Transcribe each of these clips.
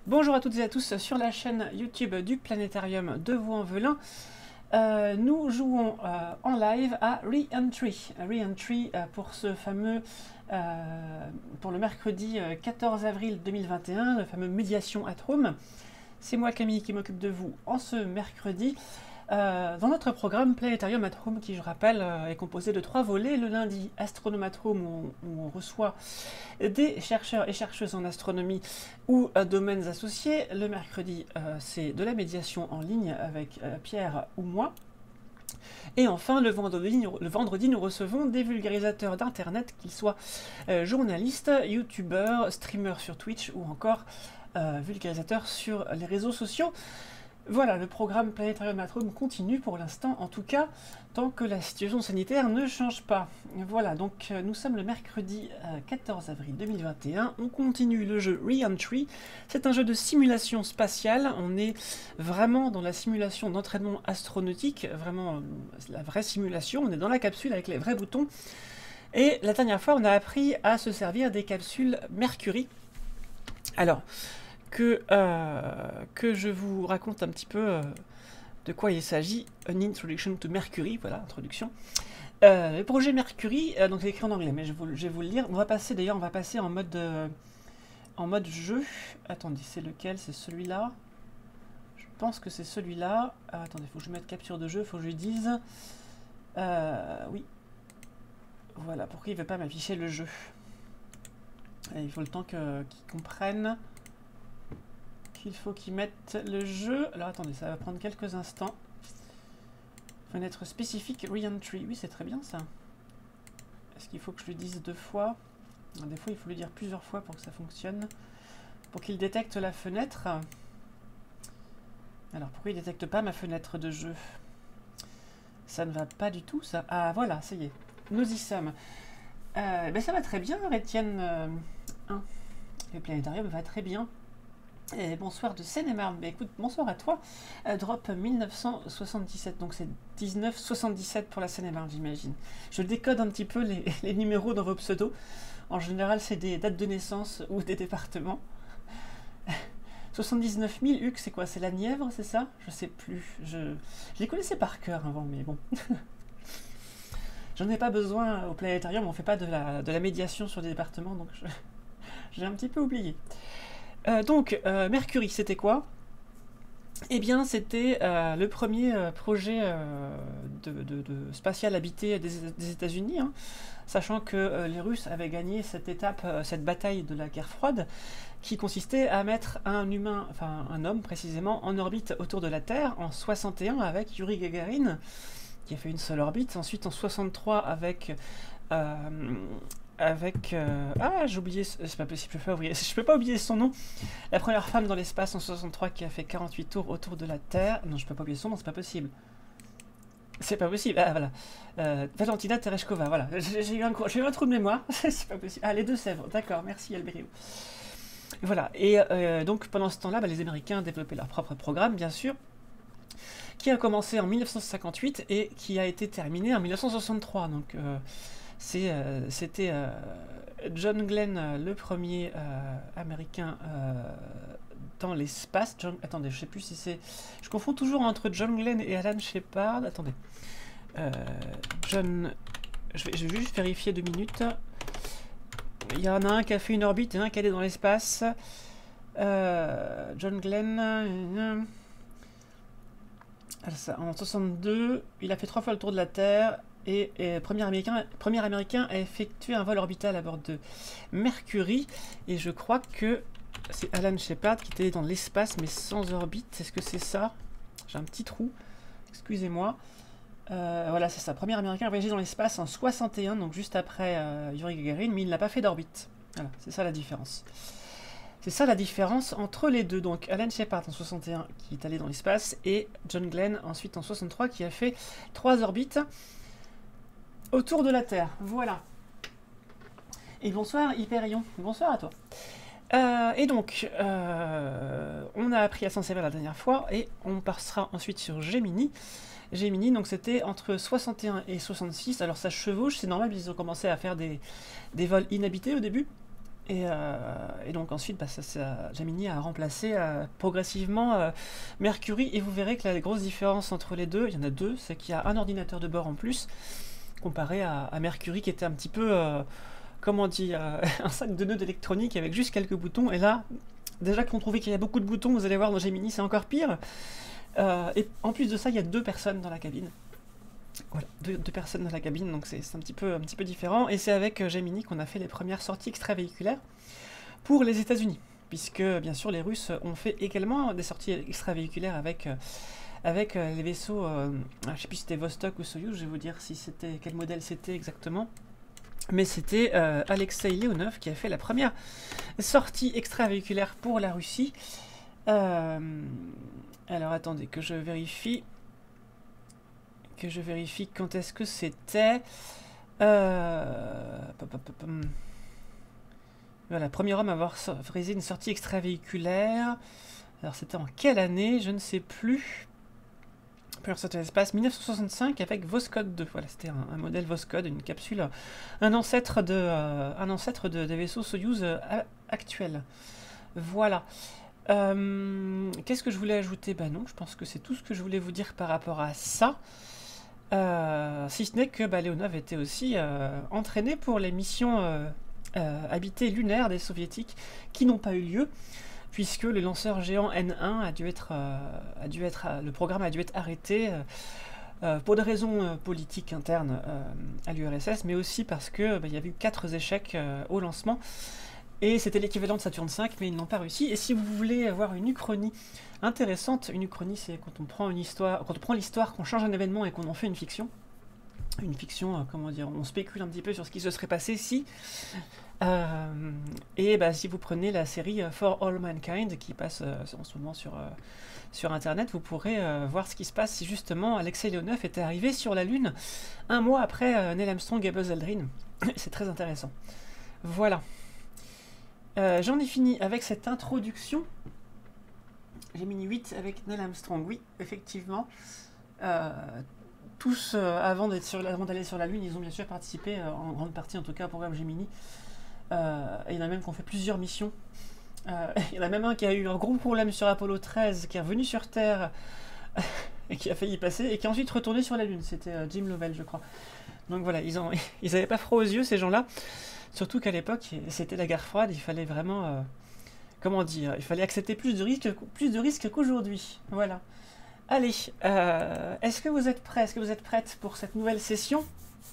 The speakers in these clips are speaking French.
Bonjour à toutes et à tous sur la chaîne YouTube du Planétarium de Vaux-en-Velin. Nous jouons en live à Re-Entry. Re-Entry pour ce fameux, pour le mercredi 14 avril 2021, le fameux Médiation at Home. C'est moi Camille qui m'occupe de vous en ce mercredi. Dans notre programme Planétarium at Home, qui je rappelle est composé de 3 volets. Le lundi, Astronome at Home, où on reçoit des chercheurs et chercheuses en astronomie ou domaines associés. Le mercredi, c'est de la médiation en ligne avec Pierre ou moi. Et enfin, le vendredi, nous recevons des vulgarisateurs d'internet, qu'ils soient journalistes, youtubeurs, streamers sur Twitch ou encore vulgarisateurs sur les réseaux sociaux. Voilà, le programme Planétarium at Home continue pour l'instant, en tout cas, tant que la situation sanitaire ne change pas. Voilà, donc nous sommes le mercredi 14 avril 2021, on continue le jeu Re-Entry. C'est un jeu de simulation spatiale, on est vraiment dans la simulation d'entraînement astronautique, vraiment la vraie simulation, on est dans la capsule avec les vrais boutons. Et la dernière fois, on a appris à se servir des capsules Mercury. Alors, que je vous raconte un petit peu de quoi il s'agit. An Introduction to Mercury, voilà, introduction. Le projet Mercury, donc c'est écrit en anglais, mais je vais vous le lire. On va passer d'ailleurs, en mode jeu. Attendez, c'est lequel? C'est celui-là. Je pense que c'est celui-là. Attendez, il faut que je mette capture de jeu, il faut que je lui dise. Oui. Voilà, pourquoi il ne veut pas m'afficher le jeu? Et il faut le temps qu'ils comprennent. Il faut qu'ils mettent le jeu. Alors attendez, ça va prendre quelques instants. Fenêtre spécifique, Re-Entry. Oui, c'est très bien ça. Est-ce qu'il faut que je le dise 2 fois? Des fois, il faut le dire plusieurs fois pour que ça fonctionne. Pour qu'il détecte la fenêtre. Alors, pourquoi il ne détecte pas ma fenêtre de jeu? Ça ne va pas du tout, ça. Ah, voilà, ça y est. Nous y sommes. Ben, ça va très bien, Étienne 1. Le planétarium va très bien. Et bonsoir de Seine-et-Marne. Mais écoute, bonsoir à toi. Drop 1977, donc c'est 1977 pour la Seine-et-Marne, j'imagine. Je décode un petit peu les numéros dans vos pseudos. En général, c'est des dates de naissance ou des départements. 79 000 Huc, c'est quoi? C'est la Nièvre, c'est ça? Je sais plus. Je les connaissais par cœur avant, mais bon. J'en ai pas besoin au planétarium, on fait pas de la médiation sur des départements, donc j'ai un petit peu oublié. Donc, Mercury, c'était quoi? Eh bien, c'était le premier projet de spatial habité des États-Unis, hein, sachant que les Russes avaient gagné cette étape, cette bataille de la guerre froide, qui consistait à mettre un humain, enfin un homme précisément, en orbite autour de la Terre en 61 avec Yuri Gagarin, qui a fait une seule orbite. Ensuite, en 63 avec ah, j'ai oublié, c'est pas possible, je peux pas oublier son nom. La première femme dans l'espace en 63 qui a fait 48 tours autour de la Terre. Non, je peux pas oublier son nom, c'est pas possible. C'est pas possible, ah voilà. Valentina Tereshkova, voilà. J'ai eu un trou de mémoire, c'est pas possible. Ah, les Deux-Sèvres, d'accord, merci Albériou. Voilà, et donc pendant ce temps-là, les Américains développaient leur propre programme, bien sûr, qui a commencé en 1958 et qui a été terminé en 1963. Donc c'était John Glenn, le premier américain dans l'espace. Attendez, je sais plus si c'est... Je confonds toujours entre John Glenn et Alan Shepard. Attendez. Je vais juste vérifier 2 minutes. Il y en a un qui a fait une orbite et un qui est allé dans l'espace. John Glenn... En 62, il a fait 3 fois le tour de la Terre. Et premier américain a effectué un vol orbital à bord de Mercury. Et je crois que c'est Alan Shepard qui était dans l'espace mais sans orbite. Est-ce que c'est ça? J'ai un petit trou. Excusez-moi. Voilà, c'est ça. Premier américain a voyagé dans l'espace en 61, donc juste après Yuri Gagarin, mais il n'a pas fait d'orbite. Voilà, c'est ça la différence. C'est ça la différence entre les deux. Donc Alan Shepard en 61 qui est allé dans l'espace et John Glenn ensuite en 63 qui a fait 3 orbites autour de la Terre, voilà. Et bonsoir Hyperion, bonsoir à toi. Et donc, on a appris à s'en servir la dernière fois, et on passera ensuite sur Gemini. Gemini, donc c'était entre 61 et 66, alors ça chevauche, c'est normal, ils ont commencé à faire des vols inhabités au début, Et donc ensuite, Gemini a remplacé progressivement Mercury, et vous verrez que la grosse différence entre les deux, il y en a deux, c'est qu'il y a un ordinateur de bord en plus, comparé à Mercury qui était un petit peu, comment dire, un sac de nœuds d'électronique avec juste quelques boutons, et là, déjà qu'on trouvait qu'il y a beaucoup de boutons, vous allez voir dans Gemini c'est encore pire. Et en plus de ça, il y a 2 personnes dans la cabine. Voilà, deux personnes dans la cabine, donc c'est un petit peu différent. Et c'est avec Gemini qu'on a fait les premières sorties extravéhiculaires pour les États-Unis, puisque bien sûr les Russes ont fait également des sorties extravéhiculaires avec les vaisseaux. Je sais plus si c'était Vostok ou Soyouz, je vais vous dire quel modèle c'était exactement. Mais c'était Alexei Leonov qui a fait la première sortie extravéhiculaire pour la Russie. Alors attendez que je vérifie quand est-ce que c'était. Voilà, premier homme à avoir réalisé une sortie extravéhiculaire. Alors c'était en quelle année? Je ne sais plus. Première sortie de l'espace, 1965 avec Voskhod 2. Voilà, c'était un modèle Voskhod, une capsule, un ancêtre des vaisseaux Soyouz actuels. Voilà. Qu'est-ce que je voulais ajouter? Bah non, je pense que c'est tout ce que je voulais vous dire par rapport à ça. Si ce n'est que Leonov était aussi entraîné pour les missions habitées lunaires des soviétiques qui n'ont pas eu lieu, puisque le lanceur géant N1 le programme a dû être arrêté pour des raisons politiques internes à l'URSS, mais aussi parce que il y avait eu 4 échecs au lancement. Et c'était l'équivalent de Saturne V, mais ils n'ont pas réussi. Et si vous voulez avoir une uchronie intéressante, une uchronie c'est quand on prend l'histoire, qu'on change un événement et qu'on en fait une fiction. Une fiction, comment dire, on spécule un petit peu sur ce qui se serait passé si. Si vous prenez la série For All Mankind qui passe en ce moment sur internet, vous pourrez voir ce qui se passe si justement Alexei Leonov était arrivé sur la Lune un mois après Neil Armstrong et Buzz Aldrin. C'est très intéressant. Voilà. J'en ai fini avec cette introduction. Gemini 8 avec Neil Armstrong, oui, effectivement. Tous, avant d'aller sur la Lune, ils ont bien sûr participé, en grande partie en tout cas, au programme Gemini. Et il y en a même qui ont fait plusieurs missions. Il y en a même un qui a eu un gros problème sur Apollo 13, qui est revenu sur Terre et qui a failli passer, et qui est ensuite retourné sur la Lune. C'était Jim Lovell, je crois. Donc voilà, ils n'avaient pas froid aux yeux, ces gens-là. Surtout qu'à l'époque, c'était la guerre froide, il fallait vraiment, comment dire, il fallait accepter plus de risques qu'aujourd'hui. Voilà. Allez, est-ce que vous êtes prêts? Est-ce que vous êtes prêtes pour cette nouvelle session?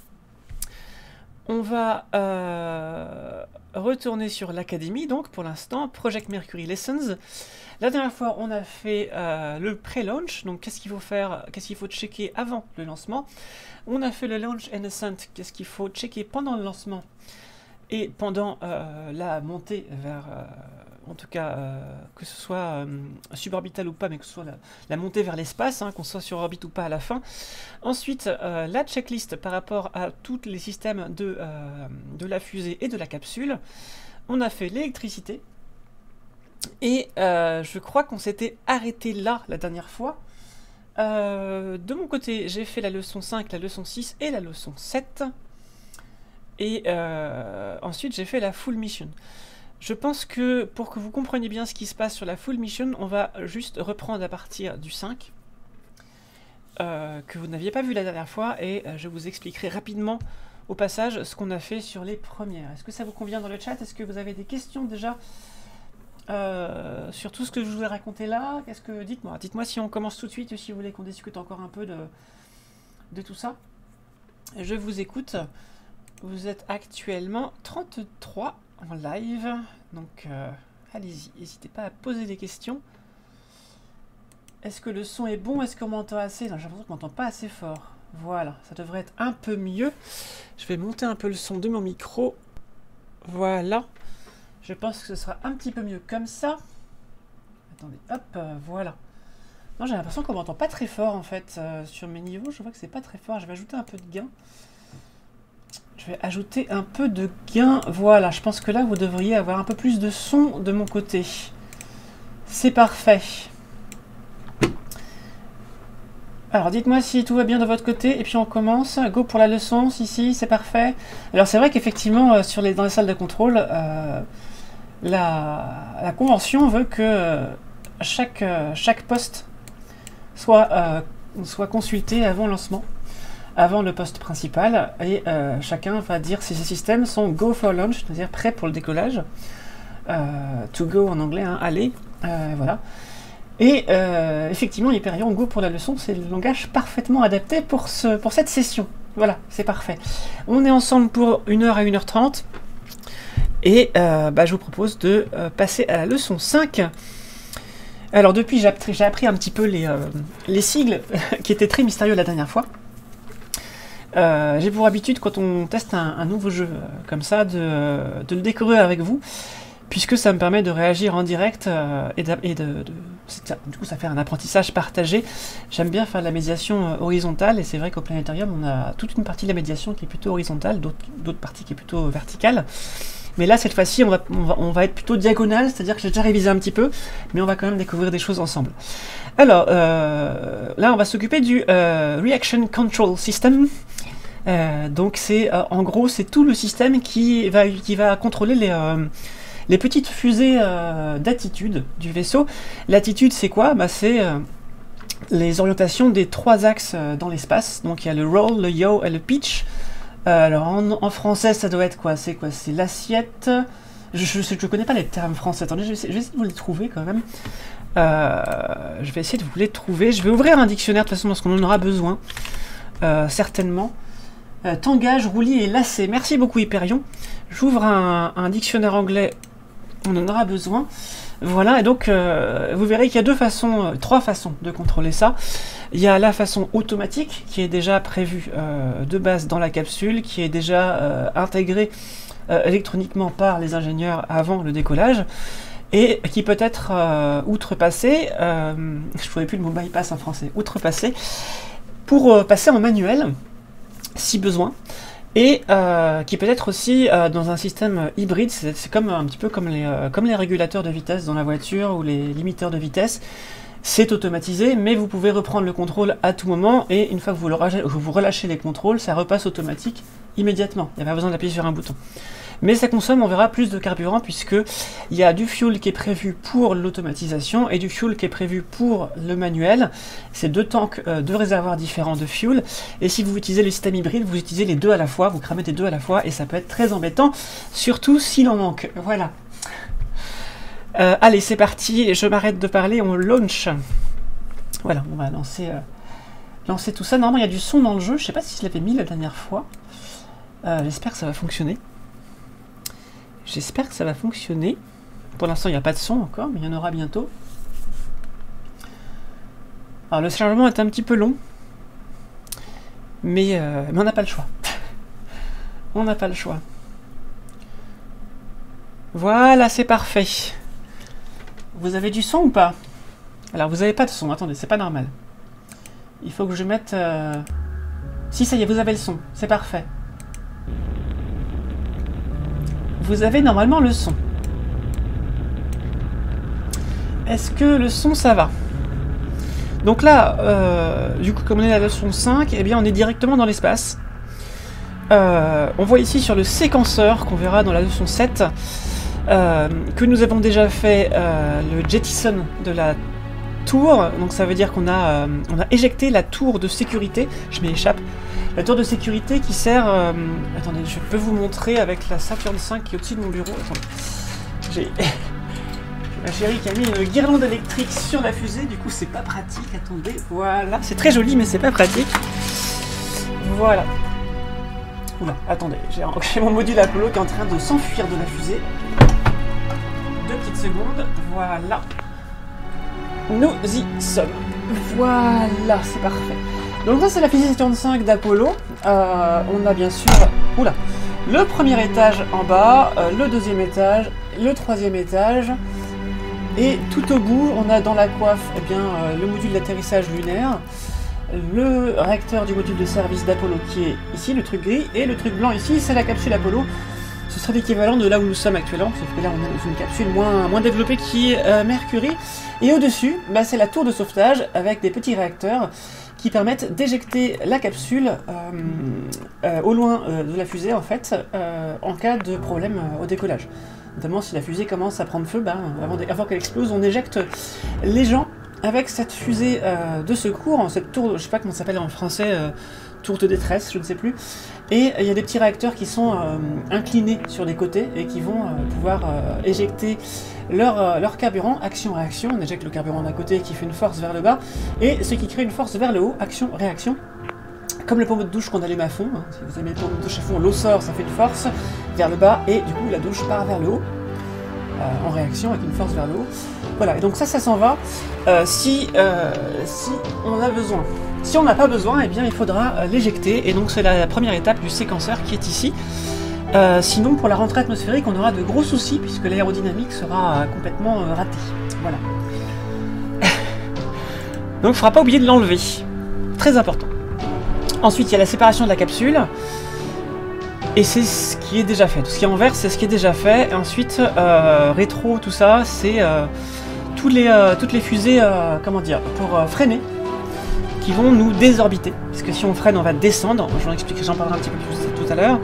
On va retourner sur l'académie, donc pour l'instant, Project Mercury Lessons. La dernière fois, on a fait le pré-launch, donc qu'est-ce qu'il faut faire, qu'est-ce qu'il faut checker avant le lancement. On a fait le launch and ascent, qu'est-ce qu'il faut checker pendant le lancement et pendant la montée vers, en tout cas, que ce soit suborbital ou pas, mais que ce soit la montée vers l'espace, qu'on soit sur orbite ou pas à la fin. Ensuite, la checklist par rapport à tous les systèmes de la fusée et de la capsule. On a fait l'électricité. Et je crois qu'on s'était arrêté là la dernière fois. De mon côté, j'ai fait la leçon 5, la leçon 6 et la leçon 7. Et ensuite, j'ai fait la full mission. Je pense que pour que vous compreniez bien ce qui se passe sur la full mission, on va juste reprendre à partir du 5, que vous n'aviez pas vu la dernière fois, et je vous expliquerai rapidement au passage ce qu'on a fait sur les premières. Est-ce que ça vous convient dans le chat? Est-ce que vous avez des questions déjà sur tout ce que je vous ai raconté là? Dites-moi si on commence tout de suite ou si vous voulez qu'on discute encore un peu de tout ça. Je vous écoute. Vous êtes actuellement 33 en live, donc allez-y, n'hésitez pas à poser des questions. Est-ce que le son est bon? Est-ce qu'on m'entend assez? Non, j'ai l'impression qu'on m'entend pas assez fort. Voilà, ça devrait être un peu mieux. Je vais monter un peu le son de mon micro. Voilà. Je pense que ce sera un petit peu mieux comme ça. Attendez, hop, voilà. Non, j'ai l'impression qu'on m'entend pas très fort en fait. Sur mes niveaux, je vois que c'est pas très fort. Je vais ajouter un peu de gain. Je vais ajouter un peu de gain. Voilà, je pense que là, vous devriez avoir un peu plus de son de mon côté. C'est parfait. Alors, dites-moi si tout va bien de votre côté, et puis on commence. Go pour la leçon, si, c'est parfait. Alors, c'est vrai qu'effectivement, dans les salles de contrôle, la convention veut que chaque poste soit consulté avant lancement, avant le poste principal, et chacun va dire si ces systèmes sont go for launch, c'est-à-dire prêts pour le décollage, to go en anglais, hein, aller, voilà. Et effectivement, Hyperion Go pour la leçon, c'est le langage parfaitement adapté pour cette session. Voilà, c'est parfait. On est ensemble pour 1h à 1h30, et je vous propose de passer à la leçon 5. Alors depuis, j'ai appris un petit peu les sigles qui étaient très mystérieux la dernière fois. J'ai pour habitude, quand on teste un nouveau jeu comme ça, de le découvrir avec vous, puisque ça me permet de réagir en direct du coup ça fait un apprentissage partagé. J'aime bien faire de la médiation horizontale, et c'est vrai qu'au planétarium on a toute une partie de la médiation qui est plutôt horizontale, d'autres parties qui est plutôt verticale. Mais là, cette fois-ci, on va être plutôt diagonal, c'est-à-dire que j'ai déjà révisé un petit peu, mais on va quand même découvrir des choses ensemble. Alors, là, on va s'occuper du Reaction Control System. Donc, en gros, c'est tout le système qui va contrôler les petites fusées d'attitude du vaisseau. L'attitude, c'est quoi? C'est les orientations des 3 axes dans l'espace. Donc, il y a le roll, le yaw et le pitch. Alors en français ça doit être quoi? C'est l'assiette. Je connais pas les termes français. Attendez, je vais essayer de vous les trouver quand même. Je vais essayer de vous les trouver. Je vais ouvrir un dictionnaire de toute façon parce qu'on en aura besoin. Certainement. Tangage, roulis et lacet. Merci beaucoup Hyperion. J'ouvre un dictionnaire anglais. On en aura besoin. Voilà, et donc vous verrez qu'il y a 3 façons de contrôler ça. Il y a la façon automatique qui est déjà prévue de base dans la capsule, qui est déjà intégrée électroniquement par les ingénieurs avant le décollage, et qui peut être outrepassée, je ne trouvais plus le mot bypass en français, outrepassée, pour passer en manuel, si besoin. Et qui peut être aussi dans un système hybride, c'est un petit peu comme les régulateurs de vitesse dans la voiture ou les limiteurs de vitesse. C'est automatisé, mais vous pouvez reprendre le contrôle à tout moment, et une fois que vous relâchez les contrôles, ça repasse automatique immédiatement. Il n'y a pas besoin d'appuyer sur un bouton. Mais ça consomme, on verra, plus de carburant, puisqu'il y a du fuel qui est prévu pour l'automatisation et du fuel qui est prévu pour le manuel. C'est 2 tanks, 2 réservoirs différents de fuel. Et si vous utilisez le système hybride, vous utilisez les 2 à la fois, vous cramez les 2 à la fois, et ça peut être très embêtant, surtout s'il en manque. Voilà. Allez, c'est parti, je m'arrête de parler, on launch. Voilà, on va lancer tout ça. Normalement, il y a du son dans le jeu, je sais pas si je l'avais mis la dernière fois. J'espère que ça va fonctionner. J'espère que ça va fonctionner. Pour l'instant, il n'y a pas de son encore, mais il y en aura bientôt. Alors, le chargement est un petit peu long. Mais on n'a pas le choix. On n'a pas le choix. Voilà, c'est parfait. Vous avez du son ou pas? Alors, vous n'avez pas de son. Attendez, c'est pas normal. Il faut que je mette... Si, ça y est, vous avez le son. C'est parfait. Vous avez normalement le son. Est-ce que le son, ça va? Donc là, du coup, comme on est à la leçon 5, eh bien, on est directement dans l'espace. On voit ici sur le séquenceur, qu'on verra dans la leçon 7, que nous avons déjà fait le jettison de la tour. Donc ça veut dire qu'on a éjecté la tour de sécurité. Je m'échappe. La tour de sécurité qui sert... attendez, je peux vous montrer avec la Saturn V qui est au-dessus de mon bureau. Attendez. J'ai ma chérie qui a mis une guirlande électrique sur la fusée, du coup c'est pas pratique. Attendez, voilà. C'est très joli, mais c'est pas pratique. Voilà. Oula, attendez, j'ai mon module Apollo qui est en train de s'enfuir de la fusée. 2 petites secondes, voilà. Nous y sommes. Voilà, c'est parfait. Donc ça c'est la fusée Saturn V d'Apollo. On a bien sûr... Oula. Le premier étage en bas, le 2e étage, le 3e étage. Et tout au bout, on a dans la coiffe eh bien, le module d'atterrissage lunaire. Le réacteur du module de service d'Apollo qui est ici, le truc gris, et le truc blanc ici, c'est la capsule Apollo. Ce serait l'équivalent de là où nous sommes actuellement, sauf que là on est dans une capsule moins développée qui est Mercury. Et au-dessus, bah, c'est la tour de sauvetage avec des petits réacteurs qui permettent d'éjecter la capsule au loin de la fusée en fait, en cas de problème au décollage. Notamment si la fusée commence à prendre feu, avant qu'elle explose, on éjecte les gens avec cette fusée de secours, cette tour, je sais pas comment ça s'appelle en français, tour de détresse, je ne sais plus. Et il y a des petits réacteurs qui sont inclinés sur les côtés et qui vont pouvoir éjecter leur carburant, action-réaction. On éjecte le carburant d'un côté qui fait une force vers le bas, et ce qui crée une force vers le haut, action-réaction. Comme le pommeau de douche qu'on allume à fond, si vous avez le pommeau de douche à fond, l'eau sort, ça fait une force vers le bas, et du coup la douche part vers le haut, en réaction avec une force vers le haut. Voilà, et donc ça s'en va si on a besoin. Si on n'a pas besoin, eh bien il faudra l'éjecter, et donc c'est la première étape du séquenceur qui est ici. Sinon, pour la rentrée atmosphérique, on aura de gros soucis, puisque l'aérodynamique sera complètement ratée. Voilà. Donc il ne faudra pas oublier de l'enlever. Très important. Ensuite, il y a la séparation de la capsule. Et c'est ce qui est déjà fait. Tout ce qui est en vert, c'est ce qui est déjà fait. Et ensuite, rétro, tout ça, c'est toutes les fusées, comment dire, pour freiner, qui vont nous désorbiter. Parce que si on freine, on va descendre. J'en parlerai un petit peu plus tout à l'heure.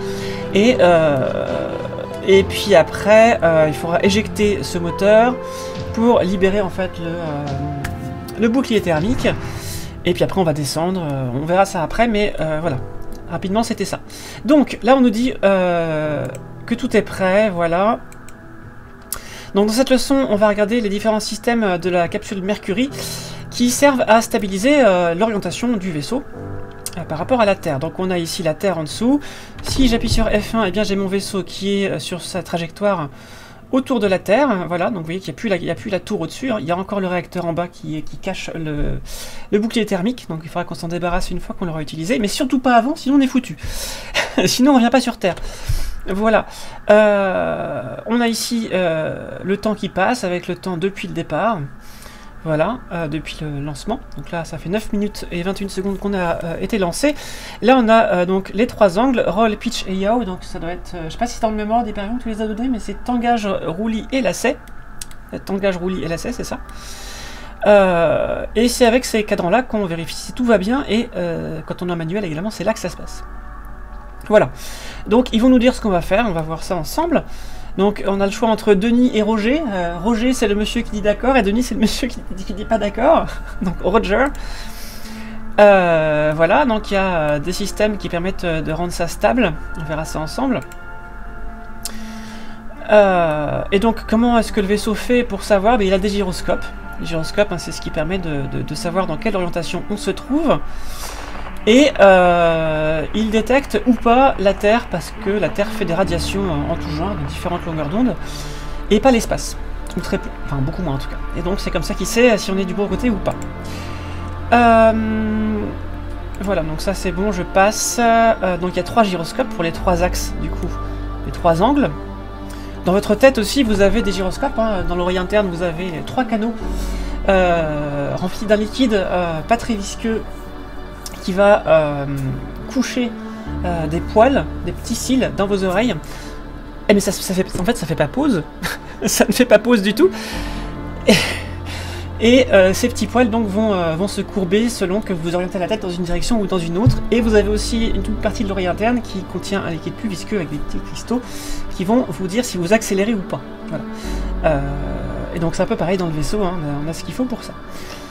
Et puis après, il faudra éjecter ce moteur pour libérer en fait le bouclier thermique. Et puis après, on va descendre. On verra ça après, mais voilà. Rapidement, c'était ça. Donc là, on nous dit que tout est prêt, voilà. Donc dans cette leçon, on va regarder les différents systèmes de la capsule Mercury qui servent à stabiliser l'orientation du vaisseau par rapport à la Terre. Donc on a ici la Terre en dessous. Si j'appuie sur F1, eh bien j'ai mon vaisseau qui est sur sa trajectoire autour de la Terre. Voilà, donc vous voyez qu'il n'y a plus la tour au-dessus. Il y a encore le réacteur en bas qui cache le bouclier thermique. Donc il faudra qu'on s'en débarrasse une fois qu'on l'aura utilisé. Mais surtout pas avant, sinon on est foutu. Sinon on ne revient pas sur Terre. Voilà. On a ici le temps qui passe avec le temps depuis le départ. Voilà, depuis le lancement. Donc là, ça fait 9 minutes et 21 secondes qu'on a été lancé. Là, on a donc les trois angles, roll, pitch et yaw. Donc ça doit être, je sais pas si c'est dans le mémoire des périons que tu les as donnés, mais c'est tangage, roulis et lacet. Tangage, roulis et lacet, c'est ça. Et c'est avec ces cadrans-là qu'on vérifie si tout va bien. Et quand on est en manuel également, c'est là que ça se passe. Voilà. Donc ils vont nous dire ce qu'on va faire. On va voir ça ensemble. Donc on a le choix entre Denis et Roger. Roger c'est le monsieur qui dit d'accord et Denis c'est le monsieur qui dit pas d'accord. Donc Roger. Voilà, donc il y a des systèmes qui permettent de rendre ça stable. On verra ça ensemble. Et donc comment est-ce que le vaisseau fait pour savoir? Il a des gyroscopes. Les gyroscopes, c'est ce qui permet de savoir dans quelle orientation on se trouve. Et il détecte ou pas la Terre, parce que la Terre fait des radiations en tout genre, de différentes longueurs d'onde, et pas l'espace, ou très peu, enfin beaucoup moins en tout cas. Et donc c'est comme ça qu'il sait si on est du bon côté ou pas. Voilà, donc ça c'est bon, je passe. Donc il y a 3 gyroscopes pour les 3 axes, du coup, les 3 angles. Dans votre tête aussi, vous avez des gyroscopes, hein. Dans l'oreille interne, vous avez 3 canaux remplis d'un liquide pas très visqueux, qui va coucher des poils, des petits cils dans vos oreilles. Eh mais en fait ça fait pas pause. Ça ne fait pas pause du tout. Et ces petits poils donc vont se courber selon que vous orientez la tête dans une direction ou dans une autre. Et vous avez aussi une toute partie de l'oreille interne qui contient un liquide plus visqueux avec des petits cristaux qui vont vous dire si vous accélérez ou pas. Voilà. Et donc c'est un peu pareil dans le vaisseau, hein. On a ce qu'il faut pour ça.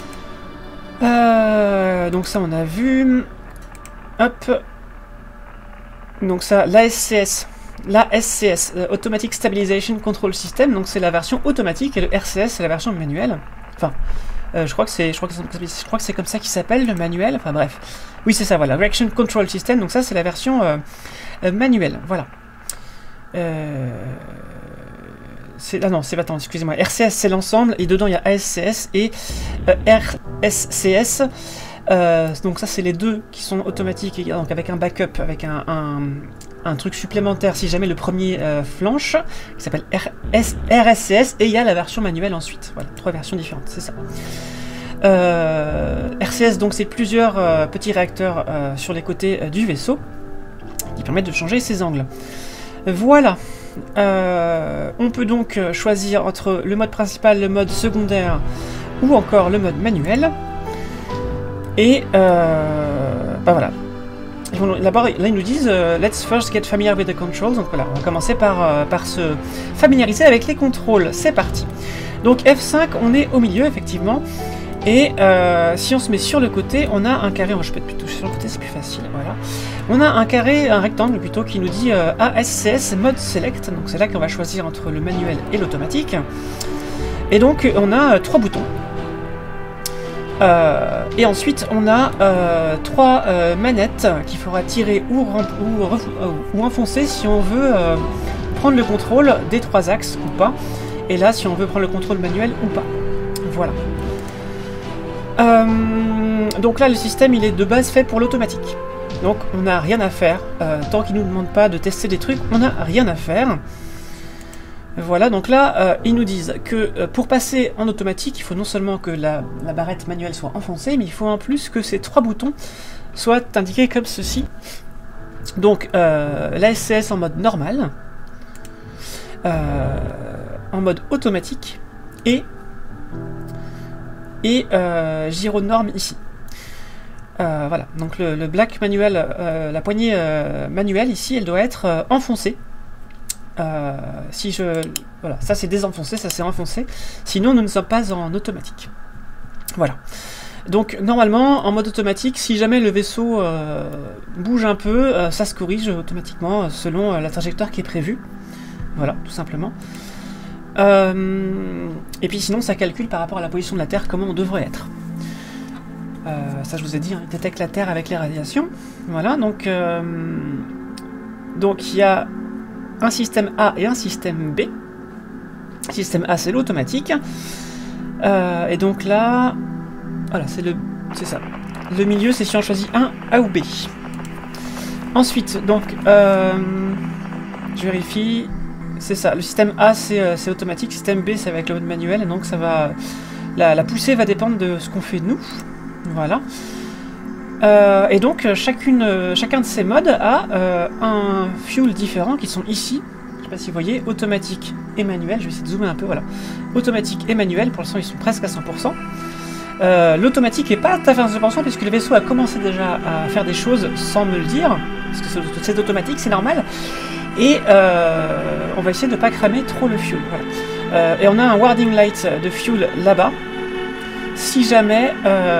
Donc ça on a vu. Hop. Donc ça, l'ASCS, Automatic Stabilization Control System, donc c'est la version automatique, et le RCS c'est la version manuelle. Enfin, je crois que c'est comme ça qu'il s'appelle, le manuel. Enfin bref, oui c'est ça, voilà, Reaction Control System. Donc ça c'est la version manuelle, voilà. Attends, excusez-moi. RCS c'est l'ensemble et dedans il y a ASCS et RSCS. Donc ça c'est les deux qui sont automatiques, et donc avec un backup, avec un truc supplémentaire si jamais le premier flanche, qui s'appelle RSCS, et il y a la version manuelle ensuite. Voilà, 3 versions différentes, c'est ça. RCS donc c'est plusieurs petits réacteurs sur les côtés du vaisseau qui permettent de changer ses angles. Voilà. On peut donc choisir entre le mode principal, le mode secondaire ou encore le mode manuel. Et voilà. Là, ils nous disent let's first get familiar with the controls. Donc voilà, on va commencer par se familiariser avec les contrôles. C'est parti. Donc F5, on est au milieu, effectivement. Et si on se met sur le côté, on a un carré. Je peux être plutôt sur le côté, c'est plus facile. Voilà. On a un carré, un rectangle plutôt, qui nous dit ASCS Mode Select. Donc c'est là qu'on va choisir entre le manuel et l'automatique. Et donc on a 3 boutons. Et ensuite on a 3 manettes qu'il faudra tirer ou enfoncer si on veut prendre le contrôle des 3 axes ou pas. Et là si on veut prendre le contrôle manuel ou pas. Voilà. Donc là le système il est de base fait pour l'automatique. Donc on n'a rien à faire. Tant qu'il ne nous demande pas de tester des trucs, on n'a rien à faire. Voilà, donc là, ils nous disent que pour passer en automatique, il faut non seulement que la barrette manuelle soit enfoncée, mais il faut en plus que ces 3 boutons soient indiqués comme ceci. Donc, la SCS en mode normal, en mode automatique, et gyro norme ici. Voilà, donc le black manuel, la poignée manuelle ici, elle doit être enfoncée. Voilà, ça c'est désenfoncé, ça c'est enfoncé, sinon nous ne sommes pas en automatique. Voilà. Donc normalement en mode automatique, si jamais le vaisseau bouge un peu, ça se corrige automatiquement selon la trajectoire qui est prévue. Voilà, tout simplement. Et puis sinon ça calcule par rapport à la position de la Terre comment on devrait être. Ça je vous ai dit, hein, il détecte la Terre avec les radiations. Voilà, donc il y a un système A et un système B. Système A, c'est l'automatique. Et donc là, voilà, c'est ça. Le milieu, c'est si on choisit un A ou B. Ensuite, donc, je vérifie. C'est ça. Le système A, c'est automatique. Le système B, c'est avec le mode manuel. Et donc, ça va. La poussée va dépendre de ce qu'on fait nous. Voilà. Et donc chacun de ces modes a un fuel différent qui sont ici. Je ne sais pas si vous voyez, automatique et manuel. Je vais essayer de zoomer un peu, voilà. Automatique et manuel, pour l'instant ils sont presque à 100%. L'automatique n'est pas à 100% puisque le vaisseau a commencé déjà à faire des choses sans me le dire. Parce que c'est automatique, c'est normal. Et on va essayer de ne pas cramer trop le fuel. Voilà. Et on a un warding light de fuel là-bas. Si jamais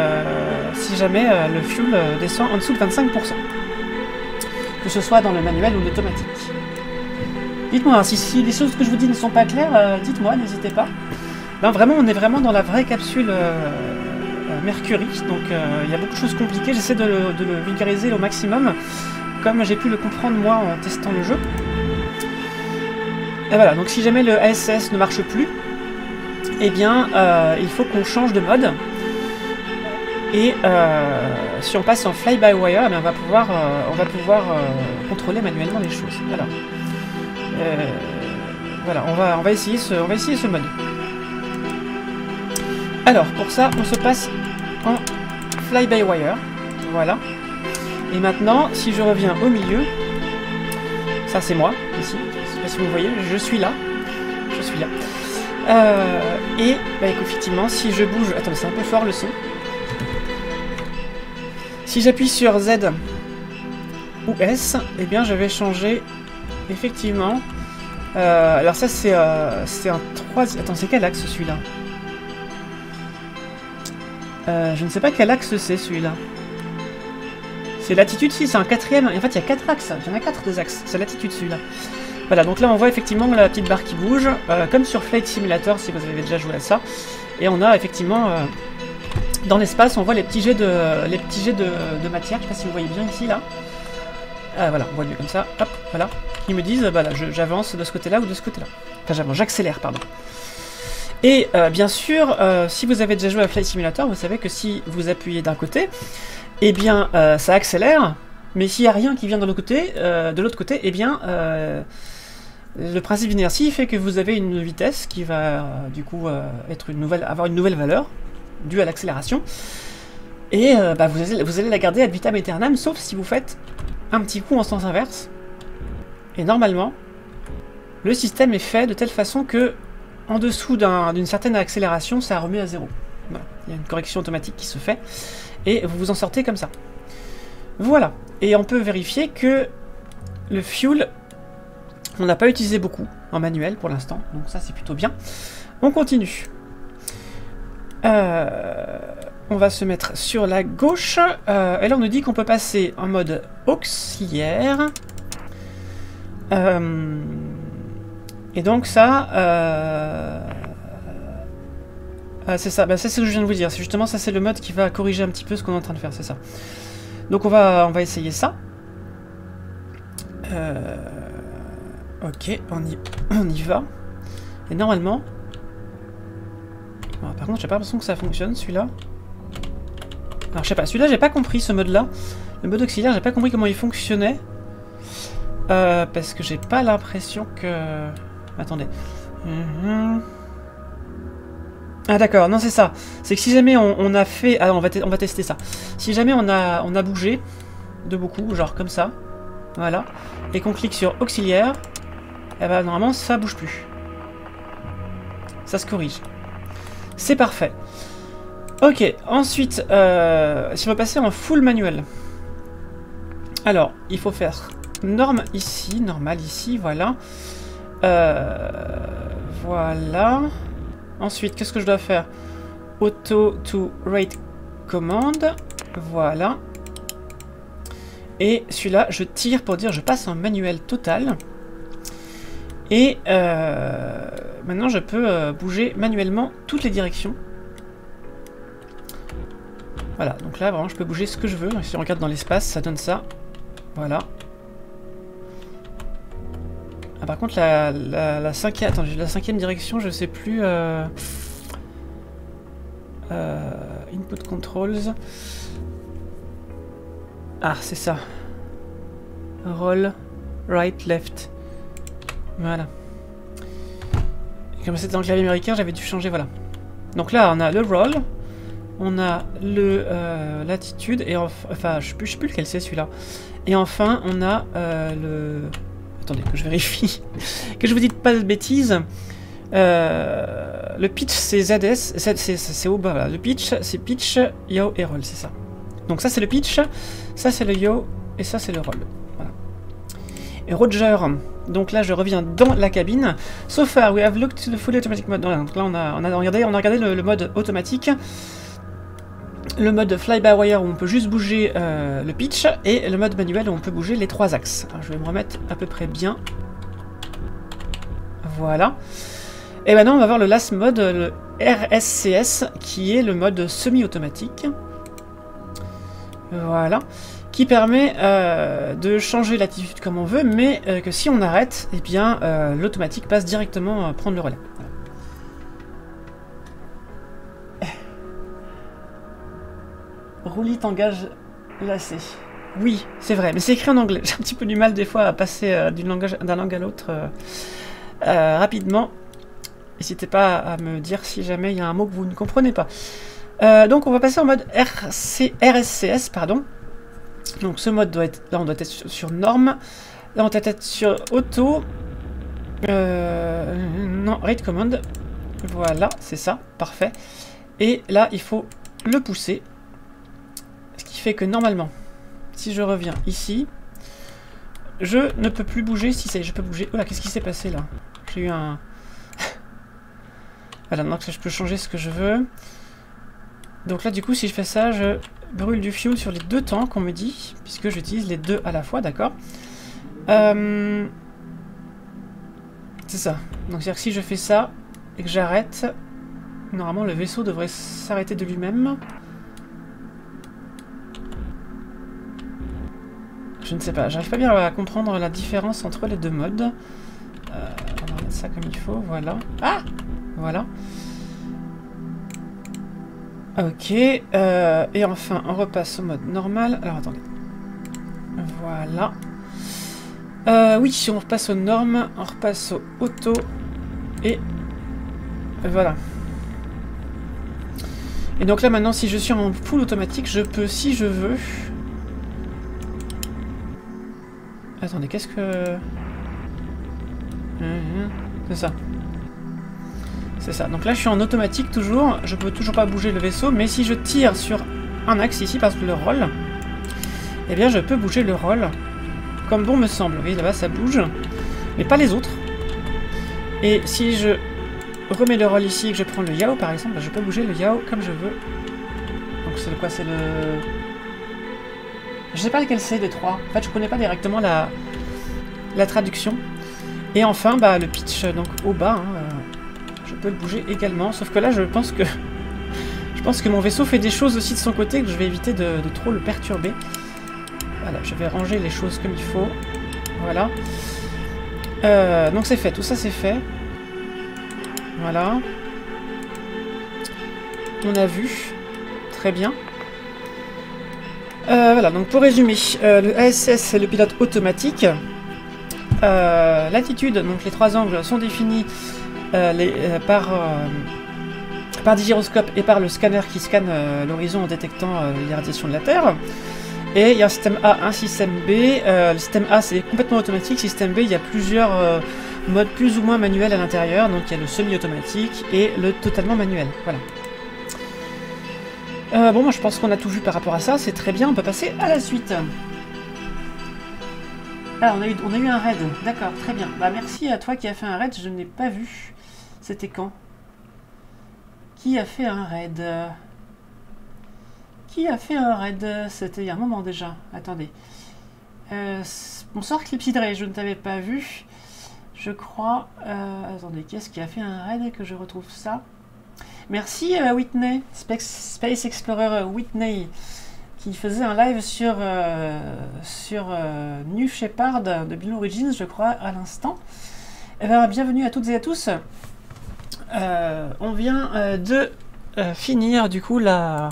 le fuel descend en dessous de 25%. Que ce soit dans le manuel ou l'automatique. Dites-moi, si les choses que je vous dis ne sont pas claires, dites-moi, n'hésitez pas. Ben, vraiment, on est vraiment dans la vraie capsule Mercury, donc il y a beaucoup de choses compliquées, j'essaie de le vulgariser au maximum, comme j'ai pu le comprendre moi en testant le jeu. Et voilà, donc si jamais le ASS ne marche plus, eh bien, il faut qu'on change de mode. Et si on passe en fly-by-wire, on va pouvoir contrôler manuellement les choses. Alors, voilà, on va essayer ce mode. Alors, pour ça, on se passe en fly-by-wire. Voilà. Et maintenant, si je reviens au milieu, ça c'est moi, ici. Je ne sais pas si vous voyez, je suis là. Je suis là. Et bah, effectivement, si je bouge... Attends, c'est un peu fort le son. Si j'appuie sur Z ou S, eh bien je vais changer effectivement. Alors ça c'est un 3... Attends, c'est quel axe celui-là? Je ne sais pas quel axe c'est celui-là. C'est latitude, si, c'est un 4e. En fait, il y a 4 axes. Il y en a 4 des axes. C'est latitude celui-là. Voilà, donc là on voit effectivement la petite barre qui bouge, comme sur Flight Simulator si vous avez déjà joué à ça. Et on a effectivement, dans l'espace, on voit les petits jets de matière, je sais pas si vous voyez bien ici, là. Voilà, on voit mieux comme ça, hop, voilà. Ils me disent, voilà, j'avance de ce côté-là ou de ce côté-là. Enfin, j'avance, j'accélère, pardon. Et bien sûr, si vous avez déjà joué à Flight Simulator, vous savez que si vous appuyez d'un côté, eh bien, ça accélère, mais s'il n'y a rien qui vient de l'autre côté, eh bien... le principe d'inertie fait que vous avez une vitesse qui va du coup avoir une nouvelle valeur due à l'accélération et bah, vous allez la garder ad vitam aeternam sauf si vous faites un petit coup en sens inverse et normalement le système est fait de telle façon que en dessous d'une certaine accélération ça remet à 0. Voilà. Il y a une correction automatique qui se fait et vous vous en sortez comme ça. Voilà, Et on peut vérifier que le fuel, on n'a pas utilisé beaucoup en manuel pour l'instant. Donc ça, c'est plutôt bien. On continue. On va se mettre sur la gauche. Et là, on nous dit qu'on peut passer en mode auxiliaire. Et donc ça... c'est ça, bah, c'est ce que je viens de vous dire. Justement, ça c'est le mode qui va corriger un petit peu ce qu'on est en train de faire, c'est ça. Donc on va essayer ça. Ok, on y va. Et normalement... Alors, par contre, j'ai pas l'impression que ça fonctionne, celui-là. Alors, je sais pas, celui-là, j'ai pas compris, ce mode-là. Le mode auxiliaire, j'ai pas compris comment il fonctionnait. Parce que j'ai pas l'impression que... Attendez. Ah d'accord, non c'est ça. C'est que si jamais on a fait... Ah, on va tester ça. Si jamais on a bougé de beaucoup, genre comme ça, voilà, et qu'on clique sur auxiliaire, eh ben, normalement ça bouge plus. Ça se corrige. C'est parfait. Ok, ensuite, si on va passer en full manuel. Alors, il faut faire norme ici, normal ici, voilà. Voilà. Ensuite, qu'est-ce que je dois faire? Auto to rate command. Voilà. Et celui-là, je tire pour dire je passe en manuel total. Et maintenant, je peux bouger manuellement toutes les directions. Voilà, donc là, vraiment, je peux bouger ce que je veux. Si on regarde dans l'espace, ça donne ça. Voilà. Ah, par contre, la cinquième... Attends, la cinquième direction, je sais plus... input controls... Ah, c'est ça. Roll, right, left. Voilà. Et comme c'était dans le clavier américain, j'avais dû changer, voilà. Donc là, on a le roll, on a le latitude, et enfin, je sais plus lequel c'est celui-là. Et enfin, on a le... Attendez, que je vérifie. Que je vous dise pas de bêtises. Le pitch, c'est ZS, c'est au bas, voilà. Le pitch, c'est pitch, yaw et roll, c'est ça. Donc ça, c'est le pitch, ça, c'est le yaw, et ça, c'est le roll. Voilà. Et Roger, donc là, je reviens dans la cabine. So far, we have looked to the fully automatic mode. Donc là, on a regardé le mode automatique. Le mode fly-by-wire où on peut juste bouger le pitch, et le mode manuel où on peut bouger les 3 axes. Alors, je vais me remettre à peu près bien. Voilà. Et maintenant on va voir le last mode, le RSCS, qui est le mode semi-automatique. Voilà. Qui permet de changer l'attitude comme on veut, mais que si on arrête, eh bien l'automatique passe directement prendre le relais. Voilà. Roulis t'engage lacé. Oui, c'est vrai, mais c'est écrit en anglais. J'ai un petit peu du mal des fois à passer d'un langue à l'autre rapidement. N'hésitez pas à me dire si jamais il y a un mot que vous ne comprenez pas. Donc on va passer en mode RSCS, pardon. Donc ce mode doit être... Là on doit être sur norme. Là on doit être sur auto. Non, rate command. Voilà, c'est ça, parfait. Et là il faut le pousser. Ce qui fait que normalement, si je reviens ici, je ne peux plus bouger. Si ça y est, je peux bouger. Oh là, qu'est-ce qui s'est passé là? J'ai eu un... Voilà, donc je peux changer ce que je veux. Donc là, du coup, si je fais ça, je brûle du fuel sur les 2 tanks, on me dit, puisque j'utilise les 2 à la fois, d'accord. C'est ça. Donc c'est-à-dire que si je fais ça et que j'arrête, normalement le vaisseau devrait s'arrêter de lui-même. Je ne sais pas, j'arrive pas bien à comprendre la différence entre les 2 modes. On va mettre ça comme il faut, voilà. Ah! Voilà. Ok, et enfin on repasse au mode normal. Alors attendez. Voilà. Oui, si on repasse aux normes, on repasse au auto. Et voilà. Et donc là maintenant, si je suis en full automatique, je peux, si je veux... Attendez, qu'est-ce que... C'est ça. C'est ça. Donc là, je suis en automatique toujours. Je peux toujours pas bouger le vaisseau. Mais si je tire sur un axe ici, par exemple le roll, eh bien je peux bouger le roll comme bon me semble. Vous voyez là-bas ça bouge, mais pas les autres. Et si je remets le roll ici et que je prends le Yao par exemple, je peux bouger le Yao comme je veux. Donc c'est quoi? C'est le... Je sais pas lequel c'est des trois. En fait je connais pas directement la traduction. Et enfin bah, le pitch donc au bas, hein, je peux le bouger également. Sauf que là je pense que mon vaisseau fait des choses aussi de son côté que je vais éviter de trop le perturber. Voilà, je vais ranger les choses comme il faut. Voilà. Donc c'est fait, tout ça c'est fait. Voilà. On a vu. Très bien. Voilà, donc pour résumer, le ASS c'est le pilote automatique. L'attitude, donc les trois angles sont définis par des gyroscopes et par le scanner qui scanne l'horizon en détectant les radiations de la Terre. Et il y a un système A, un système B. Le système A c'est complètement automatique, système B il y a plusieurs modes plus ou moins manuels à l'intérieur. Donc il y a le semi-automatique et le totalement manuel. Voilà. Bon, moi je pense qu'on a tout vu par rapport à ça, c'est très bien, on peut passer à la suite. Ah, on a eu un raid, d'accord, très bien. Bah merci à toi qui a fait un raid, je n'ai pas vu. C'était quand? Qui a fait un raid? Qui a fait un raid? C'était il y a un moment déjà, attendez. Bonsoir Clipsidray, je ne t'avais pas vu. Je crois... attendez, qu'est-ce qui a fait un raid que je retrouve ça? Merci Whitney, Space Explorer Whitney, qui faisait un live sur New Shepard de Blue Origins, je crois, à l'instant. Eh bien, bienvenue à toutes et à tous. On vient de finir du coup le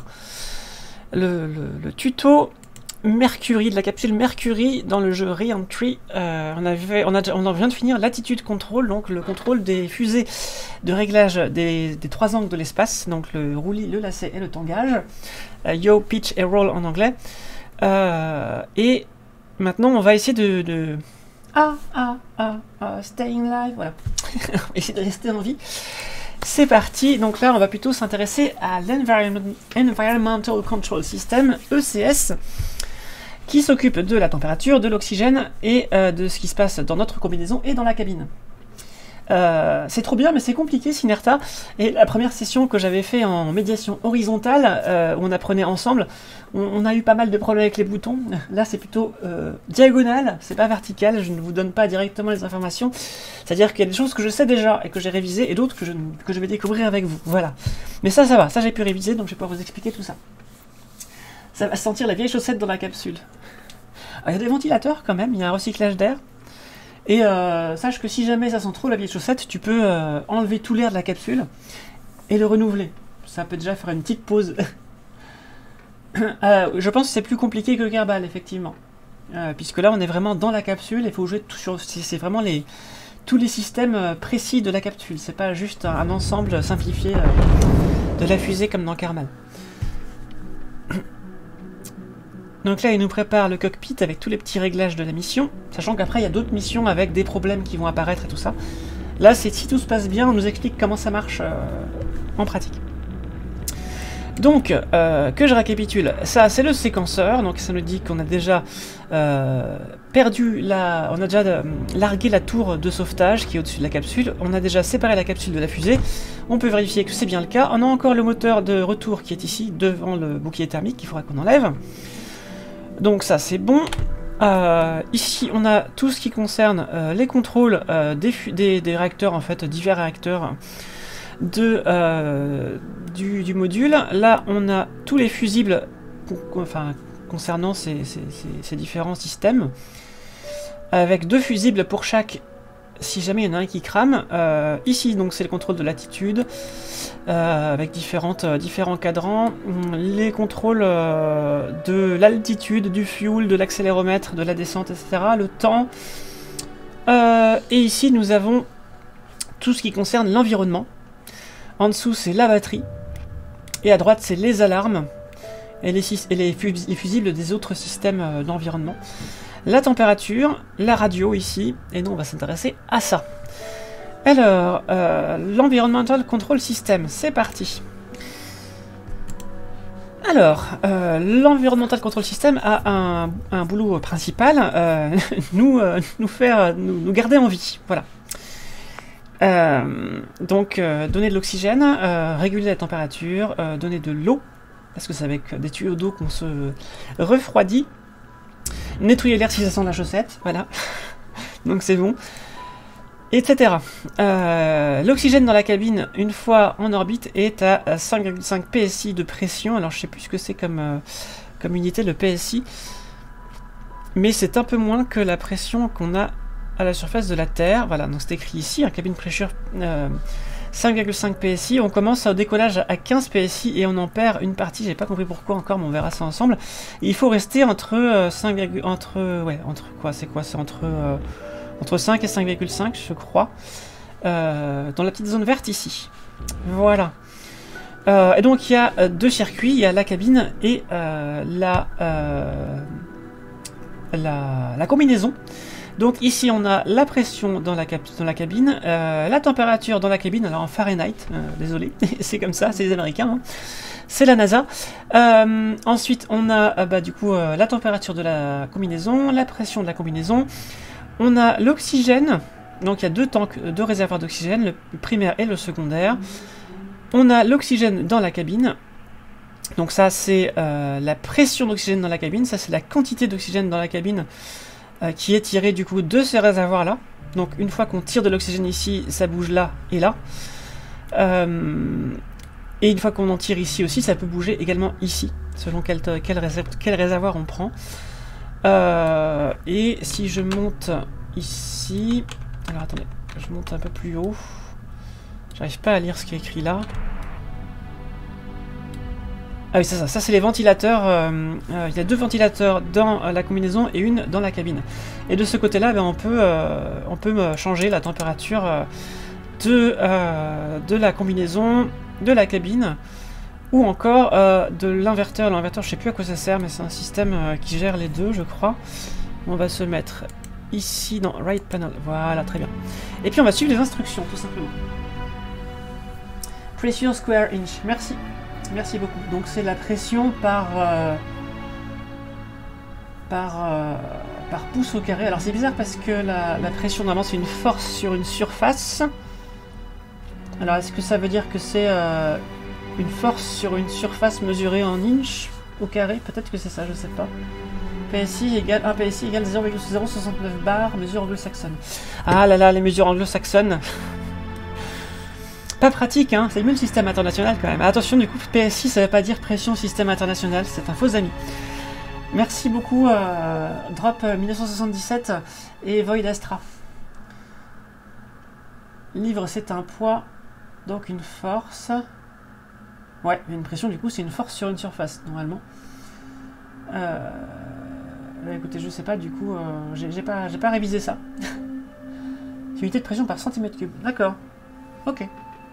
tuto Mercury, de la capsule Mercury dans le jeu Re-Entry. On vient de finir l'attitude control, donc le contrôle des fusées de réglage des trois angles de l'espace, donc le roulis, le lacet et le tangage, yaw, pitch et roll en anglais. Et maintenant on va essayer de staying live, voilà. On va essayer de rester en vie. C'est parti, donc là on va plutôt s'intéresser à l'Environmental Control System, ECS, qui s'occupe de la température, de l'oxygène et de ce qui se passe dans notre combinaison et dans la cabine. C'est trop bien, mais c'est compliqué, Sinerta. Et la première session que j'avais fait en médiation horizontale, où on apprenait ensemble, on a eu pas mal de problèmes avec les boutons. Là, c'est plutôt diagonal, c'est pas vertical. Je ne vous donne pas directement les informations. C'est-à-dire qu'il y a des choses que je sais déjà et que j'ai révisées, et d'autres que je vais découvrir avec vous. Voilà. Mais ça va. Ça, j'ai pu réviser, donc je vais pouvoir vous expliquer tout ça. Ça va sentir la vieille chaussette dans la capsule. Alors, il y a des ventilateurs quand même, il y a un recyclage d'air. Et sache que si jamais ça sent trop la vieille chaussette, tu peux enlever tout l'air de la capsule et le renouveler. Ça peut déjà faire une petite pause. Je pense que c'est plus compliqué que Kerbal, effectivement. Puisque là, on est vraiment dans la capsule, il faut jouer tout sur... C'est vraiment tous les systèmes précis de la capsule. C'est pas juste un ensemble simplifié de la fusée comme dans Kerbal. Donc là, il nous prépare le cockpit avec tous les petits réglages de la mission, sachant qu'après, il y a d'autres missions avec des problèmes qui vont apparaître et tout ça. Là, c'est si tout se passe bien, on nous explique comment ça marche en pratique. Donc, que je récapitule, ça c'est le séquenceur, donc ça nous dit qu'on a déjà largué la tour de sauvetage qui est au-dessus de la capsule, on a déjà séparé la capsule de la fusée, on peut vérifier que c'est bien le cas, on a encore le moteur de retour qui est ici, devant le bouclier thermique qu'il faudra qu'on enlève. Donc ça c'est bon. Ici on a tout ce qui concerne les contrôles des réacteurs, en fait, divers réacteurs du module. Là on a tous les fusibles concernant ces différents systèmes, avec 2 fusibles pour chaque, si jamais il y en a un qui crame. Ici donc c'est le contrôle de l'attitude, avec différents cadrans, les contrôles de l'altitude, du fuel, de l'accéléromètre, de la descente, etc., le temps. Et ici nous avons tout ce qui concerne l'environnement. En dessous c'est la batterie, et à droite c'est les alarmes et les fusibles des autres systèmes d'environnement. La température, la radio ici, et nous on va s'intéresser à ça. Alors, l'Environmental Control System, c'est parti. Alors, l'Environmental Control System a un boulot principal, nous garder en vie, voilà. Donc, donner de l'oxygène, réguler la température, donner de l'eau, parce que c'est avec des tuyaux d'eau qu'on se refroidit, nettoyer l'air si ça sent la chaussette, voilà, donc c'est bon, etc. L'oxygène dans la cabine, une fois en orbite, est à 5,5 PSI de pression. Alors je sais plus ce que c'est comme unité, le PSI, mais c'est un peu moins que la pression qu'on a à la surface de la Terre. Voilà, donc c'est écrit ici, cabine pressure 5,5 PSI. On commence au décollage à 15 PSI et on en perd une partie. J'ai pas compris pourquoi encore, mais on verra ça ensemble. Et il faut rester entre entre 5 et 5,5 je crois, dans la petite zone verte ici. Voilà. Et donc il y a deux circuits, il y a la cabine et la combinaison. Donc ici on a la pression dans la cabine, la température dans la cabine, alors en Fahrenheit, désolé, c'est comme ça, c'est les Américains, hein. C'est la NASA. Ensuite on a du coup la température de la combinaison, la pression de la combinaison, on a l'oxygène, donc il y a deux réservoirs d'oxygène, le primaire et le secondaire. On a l'oxygène dans la cabine, donc ça c'est la pression d'oxygène dans la cabine, ça c'est la quantité d'oxygène dans la cabine qui est tirée du coup de ces réservoirs là. Donc une fois qu'on tire de l'oxygène ici, ça bouge là et là. Et une fois qu'on en tire ici aussi, ça peut bouger également ici, selon quel réservoir on prend. Et si je monte ici... Alors attendez, je monte un peu plus haut. J'arrive pas à lire ce qui est écrit là. Ah oui, c'est ça, ça c'est les ventilateurs. Il y a deux ventilateurs dans la combinaison et une dans la cabine. Et de ce côté-là, on peut changer la température de la combinaison, de la cabine, ou encore de l'inverteur. L'inverteur, je sais plus à quoi ça sert, mais c'est un système qui gère les deux, je crois. On va se mettre ici dans Right Panel. Voilà, très bien. Et puis on va suivre les instructions, tout simplement. Pressure square inch. Merci. Merci beaucoup. Donc c'est la pression par pouce au carré. Alors c'est bizarre parce que la pression normalement c'est une force sur une surface. Alors est-ce que ça veut dire que c'est une force sur une surface mesurée en inch au carré? Peut-être que c'est ça, je sais pas. PSI égale 1 PSI égale 0,069 bar, mesure anglo-saxonne. Ah là là, les mesures anglo-saxonnes. Pas pratique, hein, c'est mieux le système international quand même. Attention, du coup, PSI, ça veut pas dire pression système international, c'est un faux ami. Merci beaucoup, Drop 1977 et Void Astra. Livre, c'est un poids, donc une force. Ouais, une pression, du coup, c'est une force sur une surface, normalement. Écoutez, je sais pas, du coup, j'ai pas révisé ça. Unité de pression par centimètre cube, d'accord. Ok.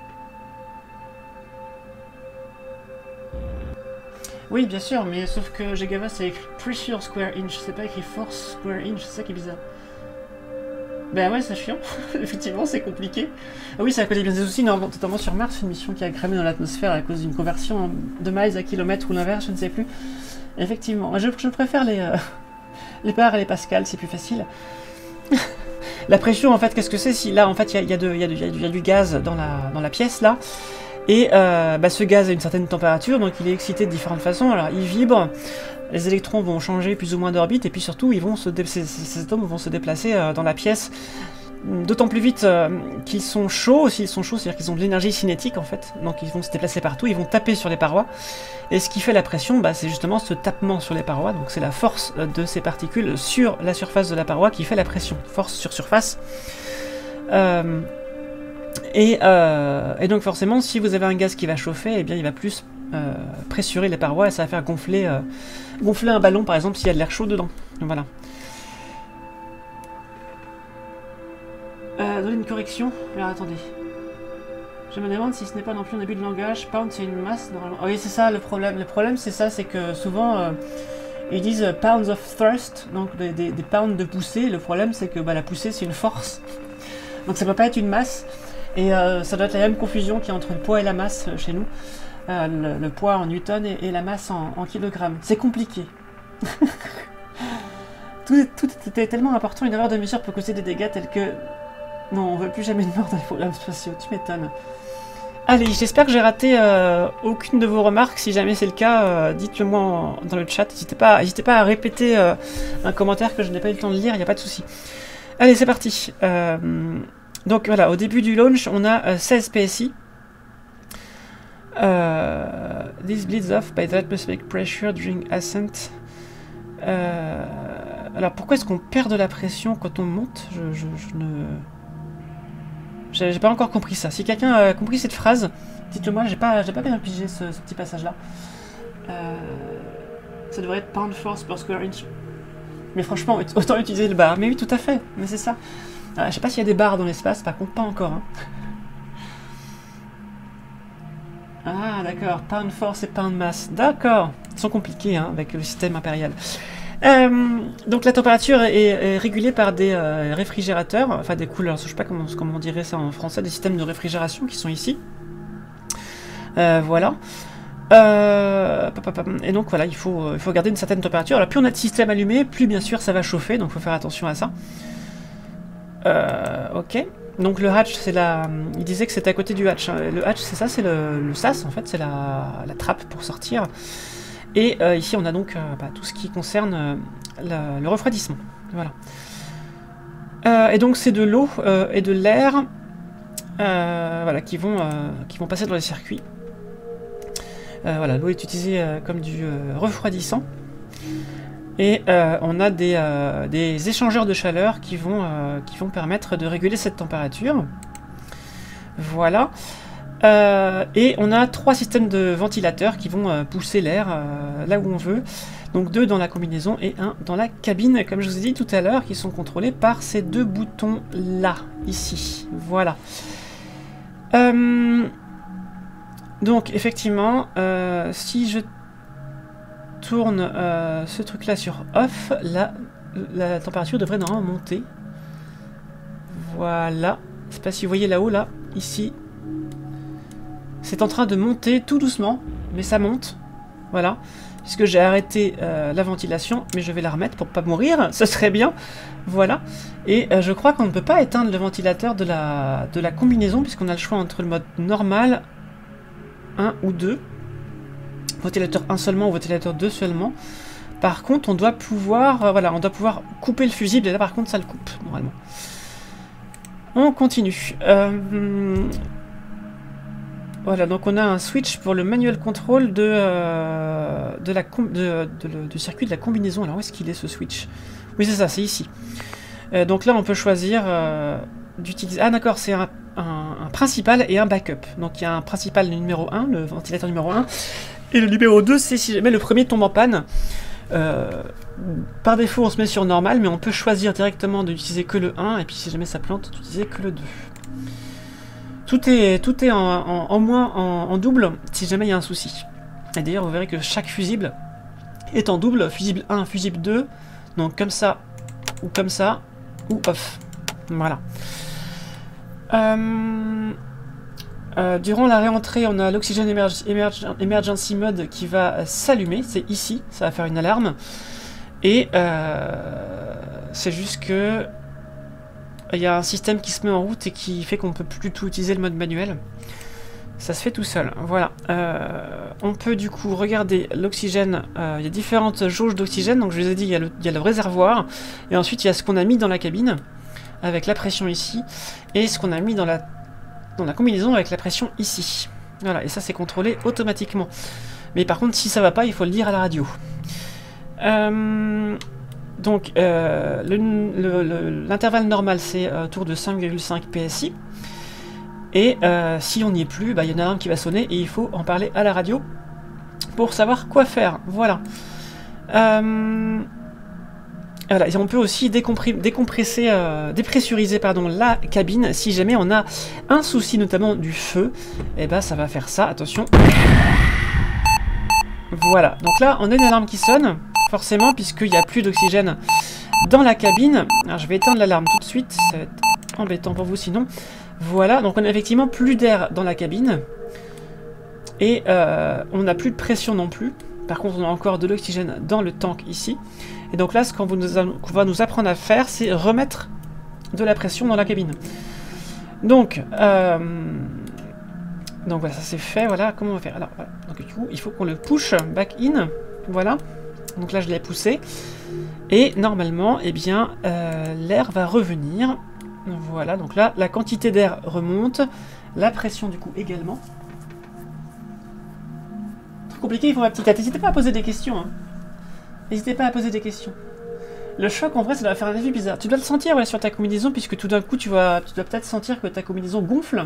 Oui, bien sûr, mais sauf que Gegava, c'est écrit Pressure Square Inch, c'est pas écrit Force Square Inch, c'est ça qui est bizarre. Ben ouais, c'est chiant, effectivement, c'est compliqué. Ah oui, ça a causé bien des soucis, notamment sur Mars, une mission qui a cramé dans l'atmosphère à cause d'une conversion de miles à kilomètres ou l'inverse, je ne sais plus. Effectivement, je préfère les bars et les pascals, c'est plus facile. La pression, en fait, qu'est-ce que c'est? Si là, en fait, il y a du gaz dans la pièce, là. Et ce gaz a une certaine température, donc il est excité de différentes façons. Alors il vibre, les électrons vont changer plus ou moins d'orbite, et puis surtout ces atomes vont se déplacer dans la pièce d'autant plus vite qu'ils sont chauds. S'ils sont chauds, c'est-à-dire qu'ils ont de l'énergie cinétique en fait, donc ils vont se déplacer partout, ils vont taper sur les parois. Et ce qui fait la pression, c'est justement ce tapement sur les parois, donc c'est la force de ces particules sur la surface de la paroi qui fait la pression, force sur surface. Et donc forcément, si vous avez un gaz qui va chauffer, eh bien il va plus pressurer les parois et ça va faire gonfler un ballon par exemple s'il y a de l'air chaud dedans. Voilà. Donner une correction. Alors attendez. Je me demande si ce n'est pas non plus un abus de langage. Pound c'est une masse normalement. Oh, oui, c'est ça le problème. Le problème c'est ça, c'est que souvent ils disent pounds of thrust, donc des pounds de poussée. Le problème c'est que la poussée c'est une force. Donc ça peut pas être une masse. Et ça doit être la même confusion qu'il y a entre le poids et la masse chez nous. le poids en newton et la masse en kilogrammes. C'est compliqué. tout était tellement important, une erreur de mesure peut causer des dégâts tels que... Non, on veut plus jamais de mort dans les programmes spatiaux, tu m'étonnes. Allez, j'espère que j'ai raté aucune de vos remarques. Si jamais c'est le cas, dites-le moi dans le chat. N'hésitez pas à répéter un commentaire que je n'ai pas eu le temps de lire, il n'y a pas de souci. Allez, c'est parti. Donc voilà, au début du launch, on a 16 PSI. This bleeds off by the atmospheric pressure during ascent. Alors pourquoi est-ce qu'on perd de la pression quand on monte? J'ai pas encore compris ça. Si quelqu'un a compris cette phrase, dites-le moi, j'ai pas bien pigé ce petit passage-là. Ça devrait être pound force per square inch. Mais franchement, autant utiliser le bar. Mais oui, tout à fait, mais c'est ça. Je sais pas s'il y a des barres dans l'espace, par contre, pas encore. Hein. Ah, d'accord, pound force et pound mass. D'accord, ils sont compliqués hein, avec le système impérial. Donc la température est régulée par des réfrigérateurs, enfin des couleurs, je sais pas comment on dirait ça en français, des systèmes de réfrigération qui sont ici. Voilà. Et donc voilà, il faut garder une certaine température. Alors plus on a de système allumé, plus bien sûr ça va chauffer, donc il faut faire attention à ça. Ok. Donc le hatch, c'est la... Il disait que c'était à côté du hatch. Le hatch, c'est ça, c'est le sas en fait, c'est la trappe pour sortir. Et ici, on a donc tout ce qui concerne le refroidissement. Voilà. Et donc, c'est de l'eau et de l'air voilà, qui vont passer dans les circuits. Voilà, l'eau est utilisée comme du refroidissant. Et on a des échangeurs de chaleur qui vont permettre de réguler cette température. Voilà. Et on a 3 systèmes de ventilateurs qui vont pousser l'air là où on veut. Donc 2 dans la combinaison et 1 dans la cabine, comme je vous ai dit tout à l'heure, qui sont contrôlés par ces 2 boutons là, ici. Voilà. Donc effectivement, si je tourne ce truc là sur off, la température devrait normalement monter. Voilà. Je sais pas si vous voyez là-haut, là, ici. C'est en train de monter tout doucement, mais ça monte. Voilà. Puisque j'ai arrêté la ventilation, mais je vais la remettre pour pas mourir, ce serait bien. Voilà. Et je crois qu'on ne peut pas éteindre le ventilateur de la combinaison, puisqu'on a le choix entre le mode normal 1 ou 2. Ventilateur 1 seulement ou ventilateur 2 seulement. Par contre, on doit pouvoir, voilà, on doit pouvoir couper le fusible, et là par contre ça le coupe, normalement. On continue. Voilà, donc on a un switch pour le manuel control du circuit de la combinaison. Alors où est-ce qu'il est ce switch? Oui c'est ça, c'est ici. Donc là on peut choisir d'utiliser... Ah d'accord, c'est un principal et un backup. Donc il y a un principal numéro 1, le ventilateur numéro 1, et le numéro 2 c'est si jamais le premier tombe en panne. Par défaut on se met sur normal, mais on peut choisir directement d'utiliser que le 1, et puis si jamais ça plante, d'utiliser que le 2. Tout est en double si jamais il y a un souci. Et d'ailleurs vous verrez que chaque fusible est en double, fusible 1, fusible 2, donc comme ça, ou off. Voilà. Durant la réentrée, on a l'Oxygen Emergency Mode qui va s'allumer, c'est ici, ça va faire une alarme. Et c'est juste que il y a un système qui se met en route et qui fait qu'on ne peut plus du tout utiliser le mode manuel. Ça se fait tout seul, voilà. On peut du coup regarder l'oxygène, il y a différentes jauges d'oxygène, donc je vous ai dit, il y a le réservoir, et ensuite il y a ce qu'on a mis dans la cabine, avec la pression ici, et ce qu'on a mis dans la combinaison avec la pression ici. Voilà, et ça c'est contrôlé automatiquement. Mais par contre, si ça va pas, il faut le dire à la radio. Donc, l'intervalle normal, c'est autour de 5,5 PSI. Et si on n'y est plus, bah, y a une alarme qui va sonner et il faut en parler à la radio pour savoir quoi faire. Voilà. Voilà. Et on peut aussi dépressuriser la cabine si jamais on a un souci, notamment du feu. Et bah, ça va faire ça. Attention. Voilà. Donc là, on a une alarme qui sonne. Forcément, puisqu'il n'y a plus d'oxygène dans la cabine. Alors, je vais éteindre l'alarme tout de suite, ça va être embêtant pour vous sinon. Voilà, donc on a effectivement plus d'air dans la cabine. Et on n'a plus de pression non plus. Par contre, on a encore de l'oxygène dans le tank ici. Et donc là, ce qu'on va nous apprendre à faire, c'est remettre de la pression dans la cabine. Donc voilà, ça c'est fait. Voilà, comment on va faire? Alors, voilà. Donc du coup, il faut qu'on le push back in. Voilà. Donc là, je l'ai poussé. Et normalement, eh bien, l'air va revenir. Voilà, donc là, la quantité d'air remonte. La pression, du coup, également. Très compliqué, il faut ma petite tête. N'hésitez pas à poser des questions. Hein. N'hésitez pas à poser des questions. Le choc, en vrai, ça doit faire un effet bizarre. Tu dois le sentir ouais, sur ta combinaison, puisque tout d'un coup, tu dois peut-être sentir que ta combinaison gonfle.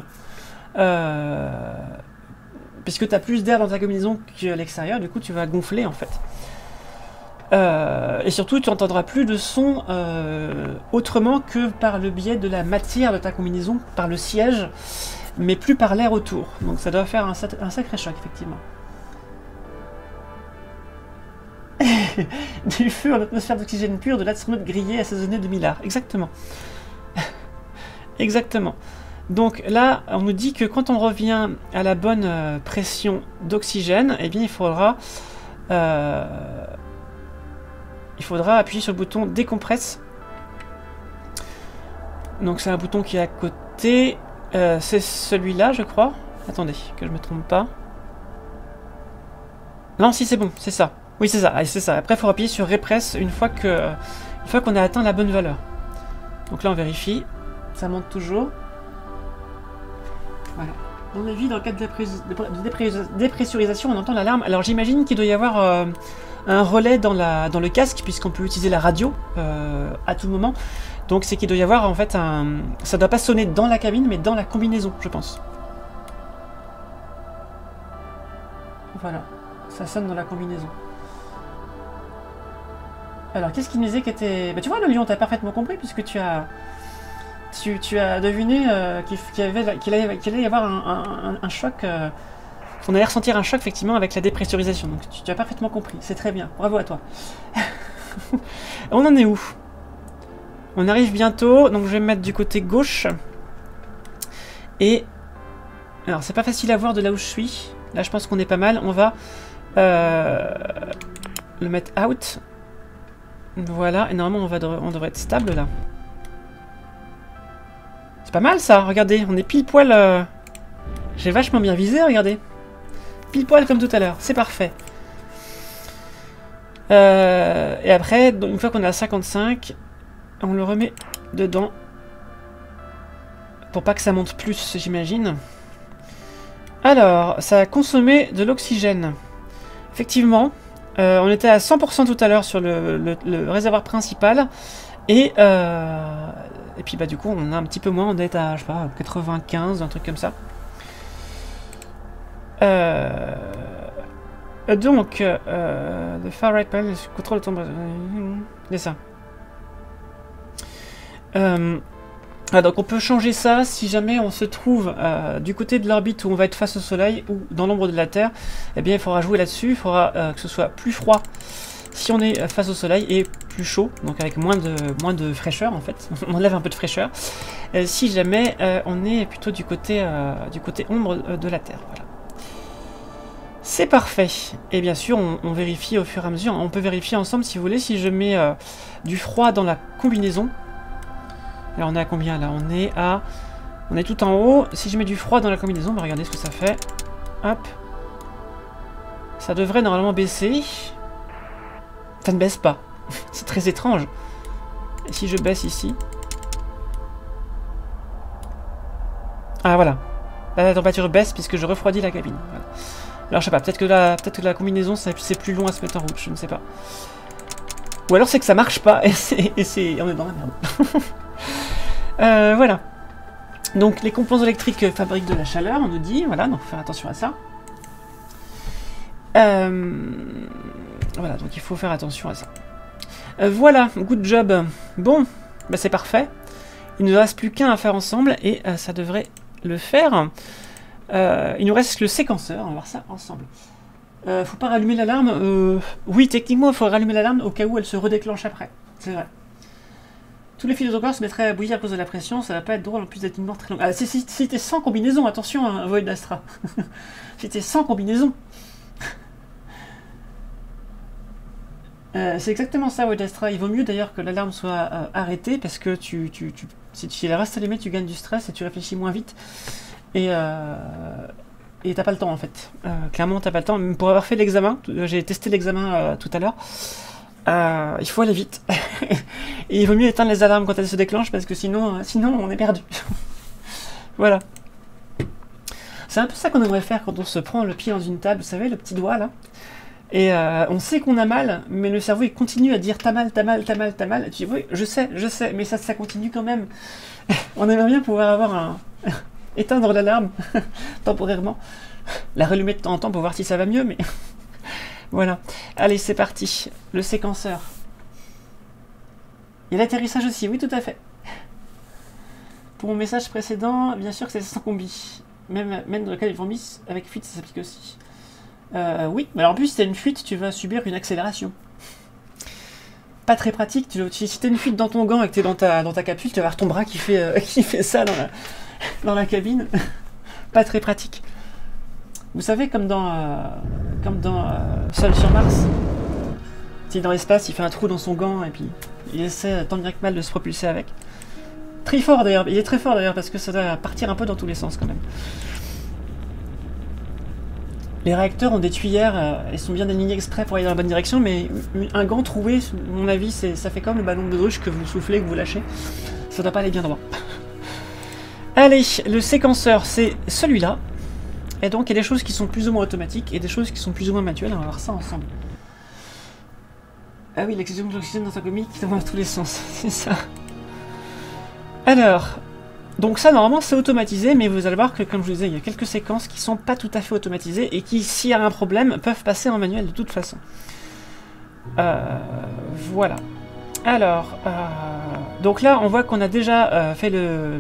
Puisque tu as plus d'air dans ta combinaison qu'à l'extérieur, du coup, tu vas gonfler, en fait. Et surtout, tu n'entendras plus de son autrement que par le biais de la matière de ta combinaison, par le siège, mais plus par l'air autour. Donc ça doit faire un sacré choc, effectivement. Du feu en atmosphère d'oxygène pur, de l'astronaute grillé assaisonné de millard. Exactement. Exactement. Donc là, on nous dit que quand on revient à la bonne pression d'oxygène, eh bien il faudra appuyer sur le bouton décompresse. Donc c'est un bouton qui est à côté. C'est celui-là, je crois. Attendez, que je me trompe pas. Non, si c'est bon, c'est ça. Oui, c'est ça. C'est ça. Après, il faut appuyer sur Repress une fois qu'on a atteint la bonne valeur. Donc là, on vérifie. Ça monte toujours. Voilà. Dans la vie, dans le cadre de dépressurisation, on entend l'alarme. Alors j'imagine qu'il doit y avoir un relais dans le casque, puisqu'on peut utiliser la radio à tout moment. Donc c'est qu'il doit y avoir en fait un... Ça ne doit pas sonner dans la cabine, mais dans la combinaison, je pense. Voilà. Ça sonne dans la combinaison. Alors, qu'est-ce qu'il me disait qui était... Bah, tu vois, le lion, t'as parfaitement compris, puisque tu as deviné qu'il allait y avoir un choc... qu'on allait ressentir un choc, effectivement, avec la dépressurisation. Donc, tu as parfaitement compris. C'est très bien. Bravo à toi. On en est où? On arrive bientôt. Donc, je vais me mettre du côté gauche. Et... Alors, c'est pas facile à voir de là où je suis. Là, je pense qu'on est pas mal. On va le mettre out. Voilà. Et normalement, on devrait être stable, là. C'est pas mal, ça. Regardez, on est pile poil... J'ai vachement bien visé, regardez. Pile poil comme tout à l'heure. C'est parfait. Et après, une fois qu'on est à 55, on le remet dedans. Pour pas que ça monte plus, j'imagine. Alors, ça a consommé de l'oxygène. Effectivement, on était à 100% tout à l'heure sur le réservoir principal. Et puis bah du coup, on a un petit peu moins. On est à, je sais pas, 95, un truc comme ça. Donc, the far right panel contrôle le temps. C'est ça. Donc on peut changer ça si jamais on se trouve du côté de l'orbite où on va être face au soleil ou dans l'ombre de la Terre. Eh bien il faudra jouer là-dessus, il faudra que ce soit plus froid si on est face au soleil et plus chaud, donc avec moins de fraîcheur en fait, on enlève un peu de fraîcheur, si jamais on est plutôt du côté ombre de la Terre. Voilà. C'est parfait. Et bien sûr on vérifie au fur et à mesure, on peut vérifier ensemble si vous voulez, si je mets du froid dans la combinaison. Alors on est à combien là? On est tout en haut. Si je mets du froid dans la combinaison, on va regarder ce que ça fait. Hop. Ça devrait normalement baisser. Ça ne baisse pas. C'est très étrange. Et si je baisse ici? Ah voilà. Là, la température baisse puisque je refroidis la cabine. Voilà. Alors je sais pas, peut-être que la combinaison c'est plus long à se mettre en route, je ne sais pas. Ou alors c'est que ça marche pas et on est dans la merde. Voilà. Donc les composants électriques fabriquent de la chaleur, on nous dit, voilà, donc faut faire attention à ça. Voilà, donc il faut faire attention à ça. Voilà, good job. Bon, bah c'est parfait. Il ne nous reste plus qu'un à faire ensemble et ça devrait le faire. Il nous reste le séquenceur, on va voir ça ensemble. Faut pas rallumer l'alarme. Oui, techniquement, il faut rallumer l'alarme au cas où elle se redéclenche après. C'est vrai. Tous les fils de ton corps se mettraient à bouillir à cause de la pression, ça va pas être drôle en plus d'être une mort très longue. Ah, si t'es sans combinaison, attention, hein, Void d'Astra. Si t'es sans combinaison. C'est exactement ça, Void d'Astra. Il vaut mieux d'ailleurs que l'alarme soit arrêtée parce que si tu la restes allumée, tu gagnes du stress et tu réfléchis moins vite. Et t'as pas le temps en fait. Clairement, t'as pas le temps. Même pour avoir fait l'examen, j'ai testé l'examen tout à l'heure. Il faut aller vite. Et il vaut mieux éteindre les alarmes quand elles se déclenchent parce que sinon on est perdu. Voilà. C'est un peu ça qu'on aimerait faire quand on se prend le pied dans une table, vous savez, le petit doigt là. Et on sait qu'on a mal, mais le cerveau il continue à dire t'as mal, t'as mal, t'as mal, t'as mal. Et tu dis oui, je sais, mais ça continue quand même. On aimerait bien pouvoir avoir éteindre l'alarme temporairement, la rallumer de temps en temps pour voir si ça va mieux, mais voilà. Allez, c'est parti. Le séquenceur. Il y a l'atterrissage aussi, oui, tout à fait. Pour mon message précédent, bien sûr que c'est sans combi. Même dans le cas des fourmis, avec fuite, ça s'applique aussi. Oui, mais alors en plus, si t'as une fuite, tu vas subir une accélération. Pas très pratique. Si t'as une fuite dans ton gant et que t'es dans ta capsule, tu vas avoir ton bras qui fait ça dans la cabine. Pas très pratique. Vous savez, comme dans Seul sur Mars, il est dans l'espace, il fait un trou dans son gant et puis il essaie tant bien que mal de se propulser avec. Très fort d'ailleurs, il est très fort d'ailleurs parce que ça doit partir un peu dans tous les sens quand même. Les réacteurs ont des tuyères, elles sont bien alignées exprès pour aller dans la bonne direction, mais un gant troué, à mon avis, ça fait comme le ballon de baudruche que vous soufflez, que vous lâchez. Ça doit pas aller bien droit. Allez, le séquenceur, c'est celui-là. Et donc, il y a des choses qui sont plus ou moins automatiques et des choses qui sont plus ou moins manuelles. On va voir ça ensemble. Ah oui, l'excision de l'oxygène dans ta comique qui va dans tous les sens. C'est ça. Alors, donc ça, normalement, c'est automatisé, mais vous allez voir que, comme je vous disais, il y a quelques séquences qui sont pas tout à fait automatisées et qui, s'il y a un problème, peuvent passer en manuel de toute façon. Voilà. Alors, donc là, on voit qu'on a déjà fait le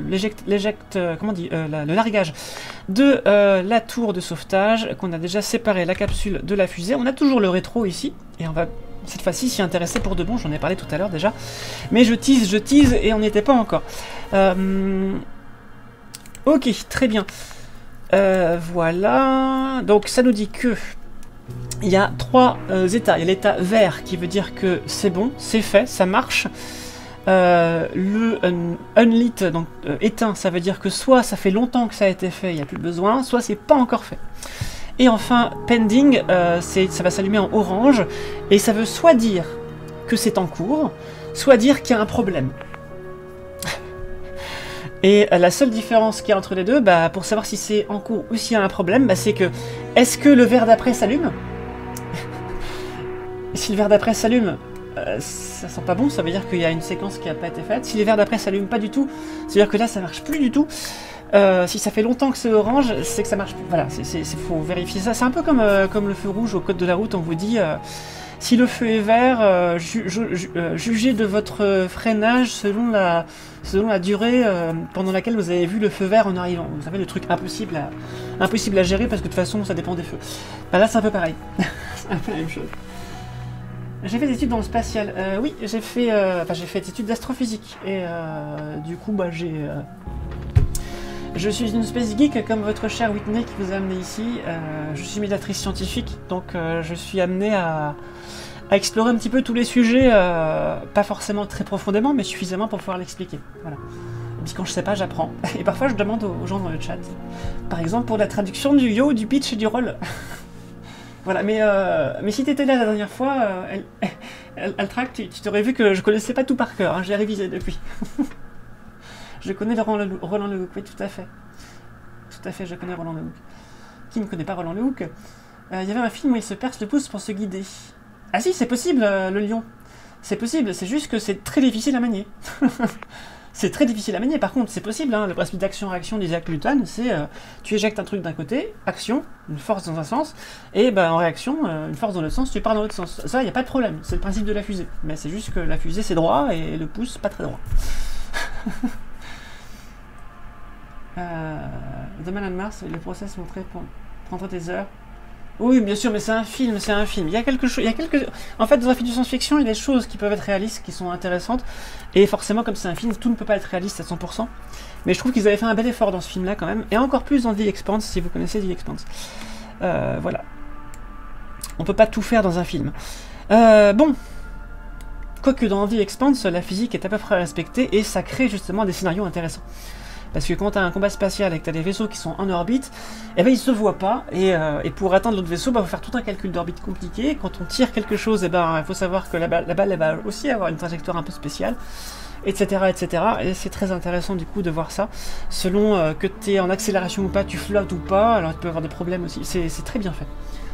largage de la tour de sauvetage, qu'on a déjà séparé la capsule de la fusée. On a toujours le rétro ici, et on va cette fois-ci s'y intéresser pour de bon. J'en ai parlé tout à l'heure déjà, mais je tease, et on n'y était pas encore. Ok, très bien. Voilà, donc ça nous dit que il y a trois états. Il y a l'état vert qui veut dire que c'est bon, c'est fait, ça marche. Le unlit, donc éteint, ça veut dire que soit ça fait longtemps que ça a été fait, il n'y a plus besoin, soit c'est pas encore fait. Et enfin, pending, ça va s'allumer en orange, et ça veut soit dire que c'est en cours, soit dire qu'il y a un problème. Et la seule différence qu'il y a entre les deux, pour savoir si c'est en cours ou s'il y a un problème, c'est que, est-ce que le verre d'après s'allume? Si le verre d'après s'allume, ça sent pas bon, ça veut dire qu'il y a une séquence qui n'a pas été faite. Si les verres d'après s'allument pas du tout, ça veut dire que là ça marche plus du tout. Si ça fait longtemps que c'est orange, c'est que ça marche plus. Voilà, faut vérifier ça. C'est un peu comme le feu rouge au code de la route, on vous dit si le feu est vert, jugez de votre freinage selon la durée pendant laquelle vous avez vu le feu vert en arrivant. Vous savez, le truc impossible à gérer parce que de toute façon ça dépend des feux. Là c'est un peu pareil, c'est un peu la même chose. J'ai fait des études dans le spatial. Oui, j'ai fait des études d'astrophysique. Et du coup, je suis une space geek comme votre chère Whitney qui vous a amené ici. Je suis médiatrice scientifique, donc je suis amené à explorer un petit peu tous les sujets, pas forcément très profondément, mais suffisamment pour pouvoir l'expliquer. Voilà. Et puis quand je sais pas, j'apprends. Et parfois, je demande aux gens dans le chat. Par exemple, pour la traduction du yo, du pitch et du roll. Voilà, mais si t'étais là la dernière fois, Altrac, tu t'aurais vu que je connaissais pas tout par cœur, hein, j'ai révisé depuis. Je connais Roland Lehoucq, oui, tout à fait. Tout à fait, je connais Roland Lehoucq. Qui ne connaît pas Roland Lehoucq? Il y avait un film où il se perce le pouce pour se guider. Ah si, c'est possible, le lion. C'est possible, c'est juste que c'est très difficile à manier. C'est très difficile à manier, par contre, c'est possible, hein, le principe d'action-réaction d'Isaac Newton, c'est tu éjectes un truc d'un côté, action, une force dans un sens, et en réaction, une force dans l'autre sens, tu pars dans l'autre sens. Ça, il n'y a pas de problème, c'est le principe de la fusée. Mais c'est juste que la fusée, c'est droit, et le pouce, pas très droit. The Man on Mars, le process montré prendra des heures. Oui, bien sûr, mais c'est un film, c'est un film. Il y a quelque chose, il y a quelques... En fait, dans un film de science-fiction, il y a des choses qui peuvent être réalistes, qui sont intéressantes, et forcément, comme c'est un film, tout ne peut pas être réaliste à 100%. Mais je trouve qu'ils avaient fait un bel effort dans ce film-là, quand même, et encore plus dans The Expanse, si vous connaissez The Expanse. Voilà. On peut pas tout faire dans un film. Bon. Quoique dans The Expanse, la physique est à peu près respectée, et ça crée justement des scénarios intéressants. Parce que quand tu as un combat spatial et que tu as des vaisseaux qui sont en orbite, eh ben, ils se voient pas. Et pour atteindre l'autre vaisseau, il faut faire tout un calcul d'orbite compliqué. Quand on tire quelque chose, eh ben, il faut savoir que la balle elle va aussi avoir une trajectoire un peu spéciale, etc. etc. Et c'est très intéressant du coup de voir ça. Selon que tu es en accélération ou pas, tu flottes ou pas, alors tu peux avoir des problèmes aussi. C'est très bien fait.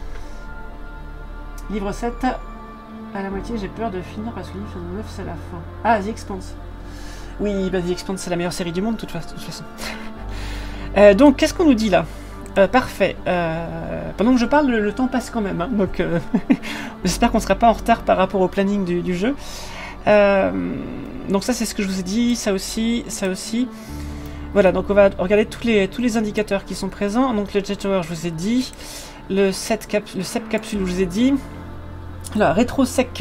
Livre 7, à la moitié, j'ai peur de finir parce que le livre 9, c'est la fin. Ah, The Expanse. Oui, bah, The Expanse, c'est la meilleure série du monde, de toute façon. Donc, qu'est-ce qu'on nous dit là? Parfait. Pendant que je parle, le temps passe quand même. Hein, donc, j'espère qu'on ne sera pas en retard par rapport au planning du jeu. Donc ça, c'est ce que je vous ai dit. Ça aussi, ça aussi. Voilà, donc on va regarder tous les indicateurs qui sont présents. Donc, le Jet Tower, je vous ai dit. Le SEP capsule, je vous ai dit. Là, rétro sec.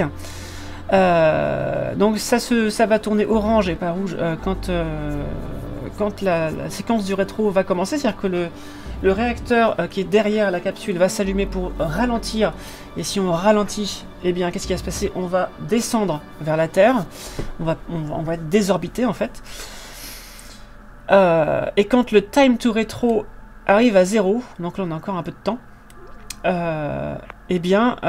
Donc ça va tourner orange et pas rouge quand la séquence du rétro va commencer, c'est-à-dire que le réacteur qui est derrière la capsule va s'allumer pour ralentir, et si on ralentit, eh bien qu'est-ce qui va se passer? On va descendre vers la Terre, on va être désorbité en fait, et quand le time to rétro arrive à 0, donc là on a encore un peu de temps, eh bien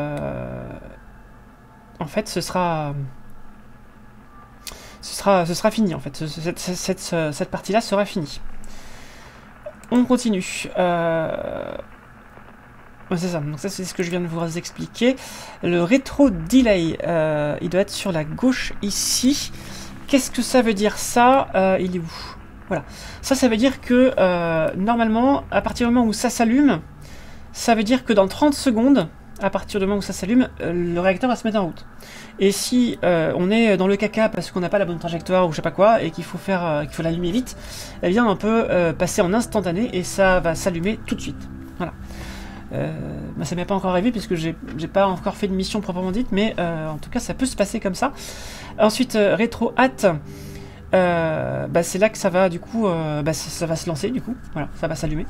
en fait, ce sera fini, en fait. Cette partie-là sera finie. On continue. C'est ça. Donc ça, c'est ce que je viens de vous expliquer. Le rétro delay, il doit être sur la gauche ici. Qu'est-ce que ça veut dire ça? Il est où? Voilà. Ça veut dire que normalement, à partir du moment où ça s'allume, ça veut dire que dans 30 secondes, à partir du moment où ça s'allume, le réacteur va se mettre en route. Et si on est dans le caca parce qu'on n'a pas la bonne trajectoire ou je sais pas quoi, et qu'il faut l'allumer vite, eh bien on peut passer en instantané et ça va s'allumer tout de suite. Voilà. Ça m'est pas encore arrivé puisque j'ai pas encore fait de mission proprement dite, mais en tout cas ça peut se passer comme ça. Ensuite, rétro hâte. C'est là que ça va du coup, ça va se lancer du coup. Voilà, ça va s'allumer.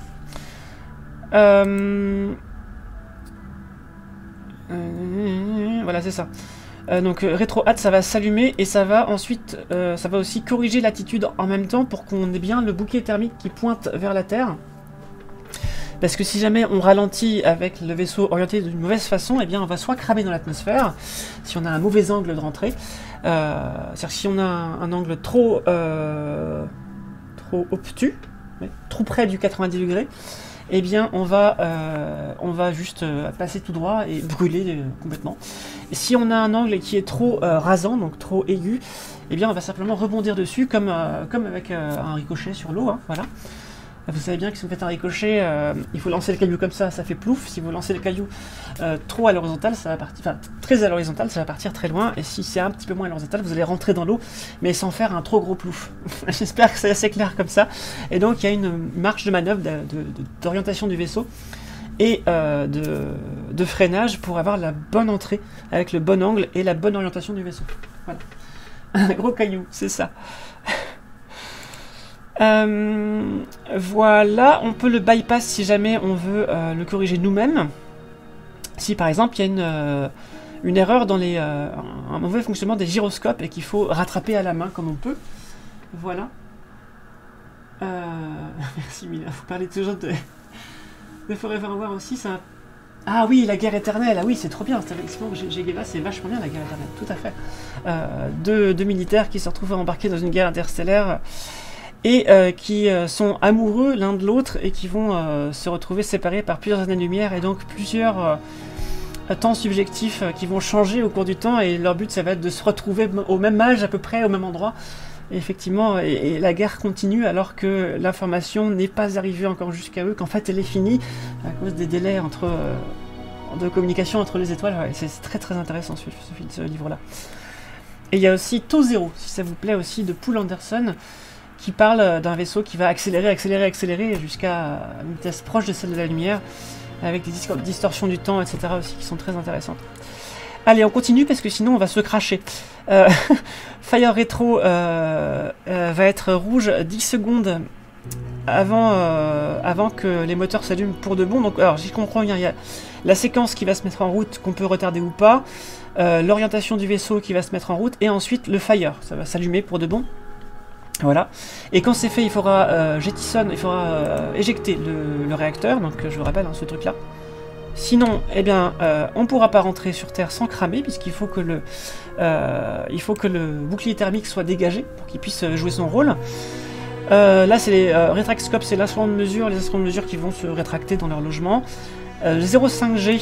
Voilà, c'est ça. Donc rétro hâte, ça va s'allumer et ça va ensuite, ça va aussi corriger l'attitude en même temps pour qu'on ait bien le bouquet thermique qui pointe vers la Terre. Parce que si jamais on ralentit avec le vaisseau orienté d'une mauvaise façon, eh bien on va soit cramer dans l'atmosphère, si on a un mauvais angle de rentrée, c'est-à-dire si on a un angle trop obtus, trop près du 90 degrés, eh bien on va juste passer tout droit et brûler complètement. Et si on a un angle qui est trop rasant, donc trop aigu, eh bien on va simplement rebondir dessus comme avec un ricochet sur l'eau, hein, voilà. Vous savez bien que si vous faites un ricochet, il faut lancer le caillou comme ça fait plouf. Si vous lancez le caillou trop à l'horizontale, ça va partir, enfin très à l'horizontale, ça va partir très loin. Et si c'est un petit peu moins à l'horizontale, vous allez rentrer dans l'eau, mais sans faire un trop gros plouf. J'espère que c'est assez clair comme ça. Et donc il y a une marge de manœuvre d'orientation du vaisseau et de freinage pour avoir la bonne entrée avec le bon angle et la bonne orientation du vaisseau. Voilà. Un gros caillou, c'est ça. Voilà, on peut le bypass si jamais on veut le corriger nous-mêmes. Si par exemple il y a une erreur dans un mauvais fonctionnement des gyroscopes et qu'il faut rattraper à la main comme on peut. Voilà. Merci Mila, vous parlez toujours de Forever War aussi, ça. Ah oui, la guerre éternelle, ah oui, c'est trop bien, Gégueva, c'est vachement bien la guerre éternelle, tout à fait. Deux militaires qui se retrouvent embarqués dans une guerre interstellaire et qui sont amoureux l'un de l'autre et qui vont se retrouver séparés par plusieurs années-lumière et donc plusieurs temps subjectifs qui vont changer au cours du temps, et leur but ça va être de se retrouver au même âge à peu près, au même endroit. Et effectivement, et la guerre continue alors que l'information n'est pas arrivée encore jusqu'à eux, qu'en fait elle est finie à cause des délais de communication entre les étoiles. Ouais, c'est très très intéressant ce livre-là. Et il y a aussi Tau Zéro, si ça vous plaît aussi, de Poul Anderson, qui parle d'un vaisseau qui va accélérer jusqu'à une vitesse proche de celle de la lumière. avec des distorsions du temps, etc. aussi, qui sont très intéressantes. Allez, on continue, parce que sinon on va se cracher. Fire Retro va être rouge 10 secondes avant que les moteurs s'allument pour de bon. Donc, alors, si je comprends bien, il y a la séquence qui va se mettre en route, qu'on peut retarder ou pas, l'orientation du vaisseau qui va se mettre en route, et ensuite le Fire, ça va s'allumer pour de bon. Voilà. Et quand c'est fait, il faudra éjecter le réacteur, donc je vous rappelle, hein, ce truc-là. Sinon, eh bien, on ne pourra pas rentrer sur Terre sans cramer, puisqu'il faut que le bouclier thermique soit dégagé pour qu'il puisse jouer son rôle. Là, c'est les rétractscopes, c'est l'instrument de mesure, les instruments de mesure qui vont se rétracter dans leur logement. Le 0,5G,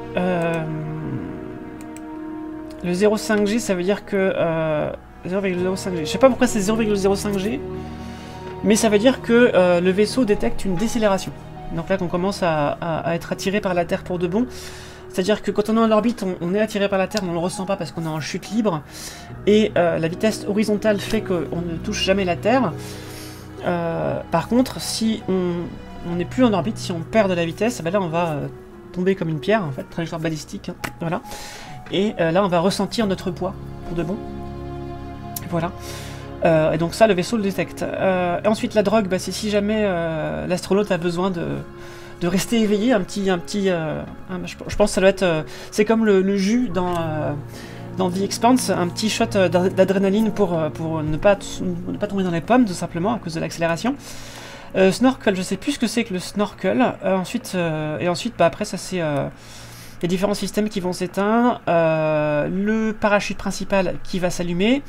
ça veut dire que 0,05G. Je sais pas pourquoi c'est 0,05G, mais ça veut dire que le vaisseau détecte une décélération. Donc là, qu'on commence à être attiré par la Terre pour de bon. C'est-à-dire que quand on est en orbite, on est attiré par la Terre, mais on ne le ressent pas parce qu'on est en chute libre. Et la vitesse horizontale fait qu'on ne touche jamais la Terre. Par contre, si on n'est plus en orbite, si on perd de la vitesse, ben là on va tomber comme une pierre, en fait, trajectoire balistique. Hein, voilà. Et là, on va ressentir notre poids pour de bon. Voilà. Et donc ça, le vaisseau le détecte. Et ensuite, la drogue, bah, c'est si jamais l'astronaute a besoin de rester éveillé, je pense que ça doit être... c'est comme le jus dans The Expanse, un petit shot d'adrénaline pour ne pas tomber dans les pommes, tout simplement, à cause de l'accélération. Snorkel, je sais plus ce que c'est que le snorkel. Ensuite, bah, après, ça c'est... les différents systèmes qui vont s'éteindre. Le parachute principal qui va s'allumer.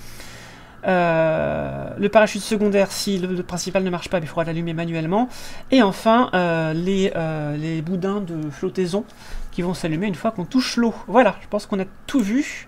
Le parachute secondaire, si le principal ne marche pas, il faudra l'allumer manuellement. Et enfin, les boudins de flottaison qui vont s'allumer une fois qu'on touche l'eau. Voilà, je pense qu'on a tout vu.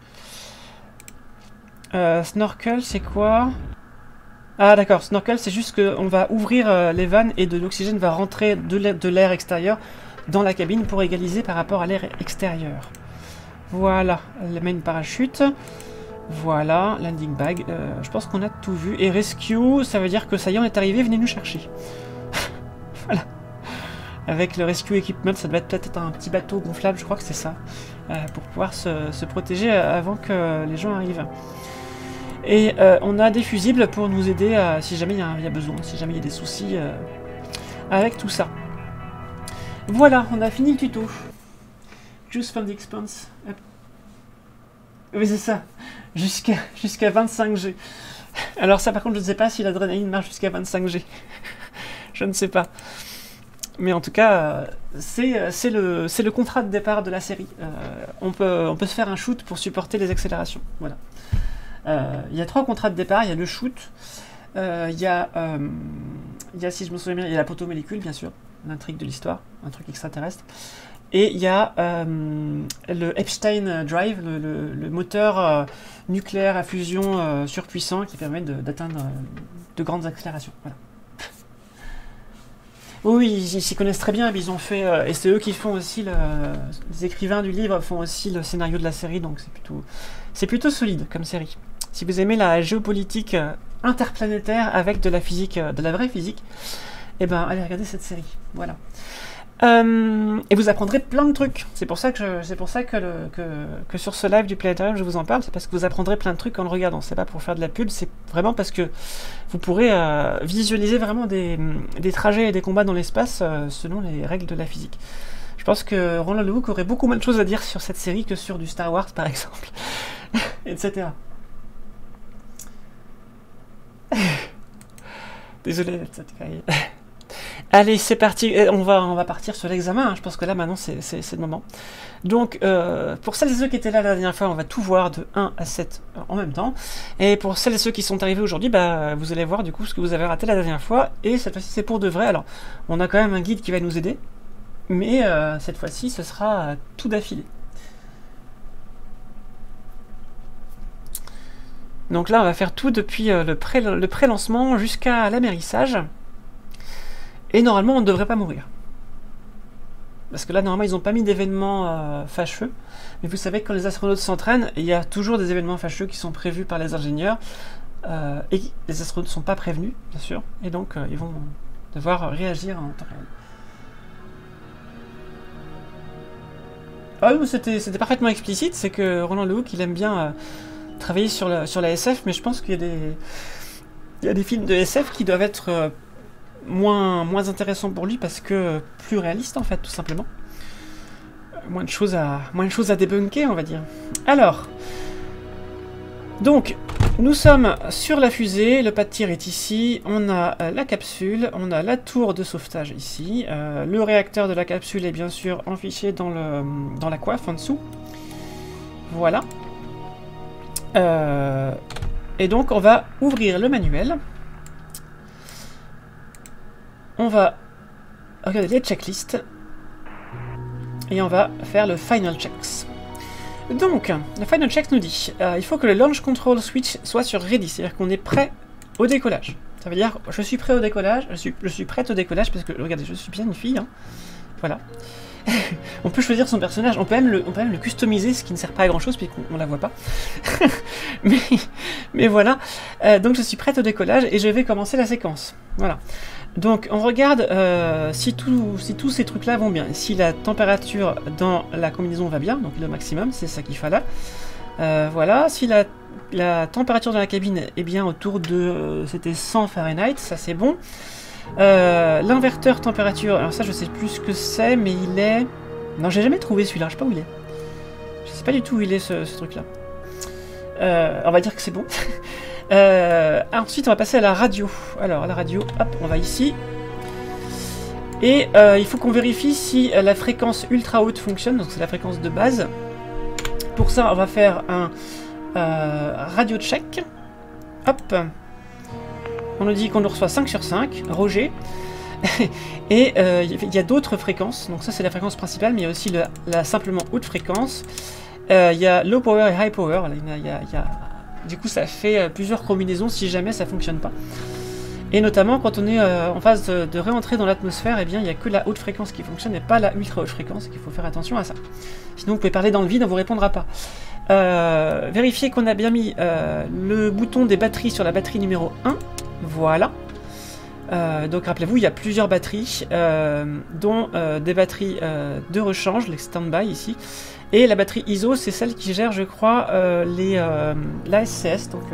Snorkel, c'est quoi? Ah d'accord, snorkel, c'est juste qu'on va ouvrir les vannes et de l'oxygène va rentrer de l'air extérieur dans la cabine pour égaliser par rapport à l'air extérieur. Voilà, le main parachute. Voilà, landing bag, je pense qu'on a tout vu. Et rescue, ça veut dire que ça y est, on est arrivé, venez nous chercher. Voilà. Avec le rescue equipment, ça doit être peut-être un petit bateau gonflable, je crois que c'est ça. Pour pouvoir se protéger avant que les gens arrivent. Et on a des fusibles pour nous aider si jamais il y a besoin, si jamais il y a des soucis avec tout ça. Voilà, on a fini le tuto. Juice from the Expanse. Oui, c'est ça. Jusqu'à 25G. Alors ça, par contre, je ne sais pas si l'adrénaline marche jusqu'à 25G. Je ne sais pas. Mais en tout cas, c'est le contrat de départ de la série. On peut se faire un shoot pour supporter les accélérations. Voilà. Il y a 3 contrats de départ. Il y a le shoot. Il y a, si je me souviens bien, il y a la potomolécule, bien sûr. L'intrigue de l'histoire. Un truc extraterrestre. Et il y a le Epstein Drive, le moteur nucléaire à fusion surpuissant qui permet d'atteindre de grandes accélérations. Voilà. Oui, ils s'y connaissent très bien, ils ont fait, et c'est eux qui font aussi, les écrivains du livre font aussi le scénario de la série, donc c'est plutôt solide comme série. Si vous aimez la géopolitique interplanétaire avec de la physique, de la vraie physique, eh ben allez regarder cette série. Voilà. Et vous apprendrez plein de trucs. C'est pour ça que sur ce live du Planétarium je vous en parle, c'est parce que vous apprendrez plein de trucs en le regardant. C'est pas pour faire de la pub, c'est vraiment parce que vous pourrez visualiser vraiment des trajets et des combats dans l'espace selon les règles de la physique. Je pense que Roland Le Hook aurait beaucoup moins de choses à dire sur cette série que sur du Star Wars par exemple, etc. Désolé d'être cette carrière. Allez, c'est parti, on va partir sur l'examen, hein. Je pense que là maintenant c'est le moment. Donc, pour celles et ceux qui étaient là la dernière fois, on va tout voir de 1 à 7 en même temps. Et pour celles et ceux qui sont arrivés aujourd'hui, bah, vous allez voir du coup ce que vous avez raté la dernière fois. Et cette fois-ci c'est pour de vrai. Alors, on a quand même un guide qui va nous aider. Mais cette fois-ci ce sera tout d'affilée. Donc là on va faire tout depuis le pré-lancement jusqu'à l'amérissage. Et normalement, on ne devrait pas mourir. Parce que là, normalement, ils n'ont pas mis d'événements fâcheux. Mais vous savez que quand les astronautes s'entraînent, il y a toujours des événements fâcheux qui sont prévus par les ingénieurs. Et les astronautes ne sont pas prévenus, bien sûr. Et donc, ils vont devoir réagir en temps réel. Ah oui, c'était parfaitement explicite, c'est que Roland Le Hook, il aime bien travailler sur la SF, mais je pense qu'il y a des films de SF qui doivent être moins intéressants pour lui parce que plus réalistes en fait, tout simplement. Moins de choses à débunker, on va dire. Alors, donc, nous sommes sur la fusée, le pas de tir est ici, on a la capsule, on a la tour de sauvetage ici, le réacteur de la capsule est bien sûr enfiché dans la coiffe en dessous. Voilà. Et donc on va ouvrir le manuel. On va regarder les checklists. Et on va faire le Final Checks. Donc, le Final Checks nous dit il faut que le Launch Control Switch soit sur Ready, c'est-à-dire qu'on est prêt au décollage. Ça veut dire je suis prêt au décollage, je suis prête au décollage parce que, regardez, je suis bien une fille. Hein. Voilà. On peut choisir son personnage, on peut même le customiser, ce qui ne sert pas à grand chose puisqu'on la voit pas. mais voilà. Donc je suis prête au décollage et je vais commencer la séquence. Voilà. Donc on regarde si tous ces trucs là vont bien. Si la température dans la combinaison va bien, donc le maximum, c'est ça qu'il fallait. Voilà. Si la température dans la cabine est bien autour de c'était 100 Fahrenheit, ça c'est bon. L'inverteur température, alors ça je sais plus ce que c'est, mais il est... Non, j'ai jamais trouvé celui-là, je sais pas où il est. Je sais pas du tout où il est ce truc-là. On va dire que c'est bon. Ensuite on va passer à la radio. Alors la radio, hop, on va ici. Et il faut qu'on vérifie si la fréquence ultra haute fonctionne, donc c'est la fréquence de base. Pour ça on va faire un radio check. Hop. On nous dit qu'on nous reçoit 5 sur 5, Roger. Et il y a d'autres fréquences, donc ça c'est la fréquence principale, mais il y a aussi la simplement haute fréquence. Il y a low power et high power, voilà, du coup ça fait plusieurs combinaisons si jamais ça fonctionne pas. Et notamment quand on est en phase de réentrer dans l'atmosphère, eh bien il n'y a que la haute fréquence qui fonctionne et pas la ultra haute fréquence, il faut faire attention à ça. Sinon vous pouvez parler dans le vide, on vous répondra pas. Vérifiez qu'on a bien mis le bouton des batteries sur la batterie numéro 1. Voilà. Donc rappelez-vous, il y a plusieurs batteries, dont des batteries de rechange, les stand-by ici, et la batterie ISO, c'est celle qui gère, je crois, l'ASCS, donc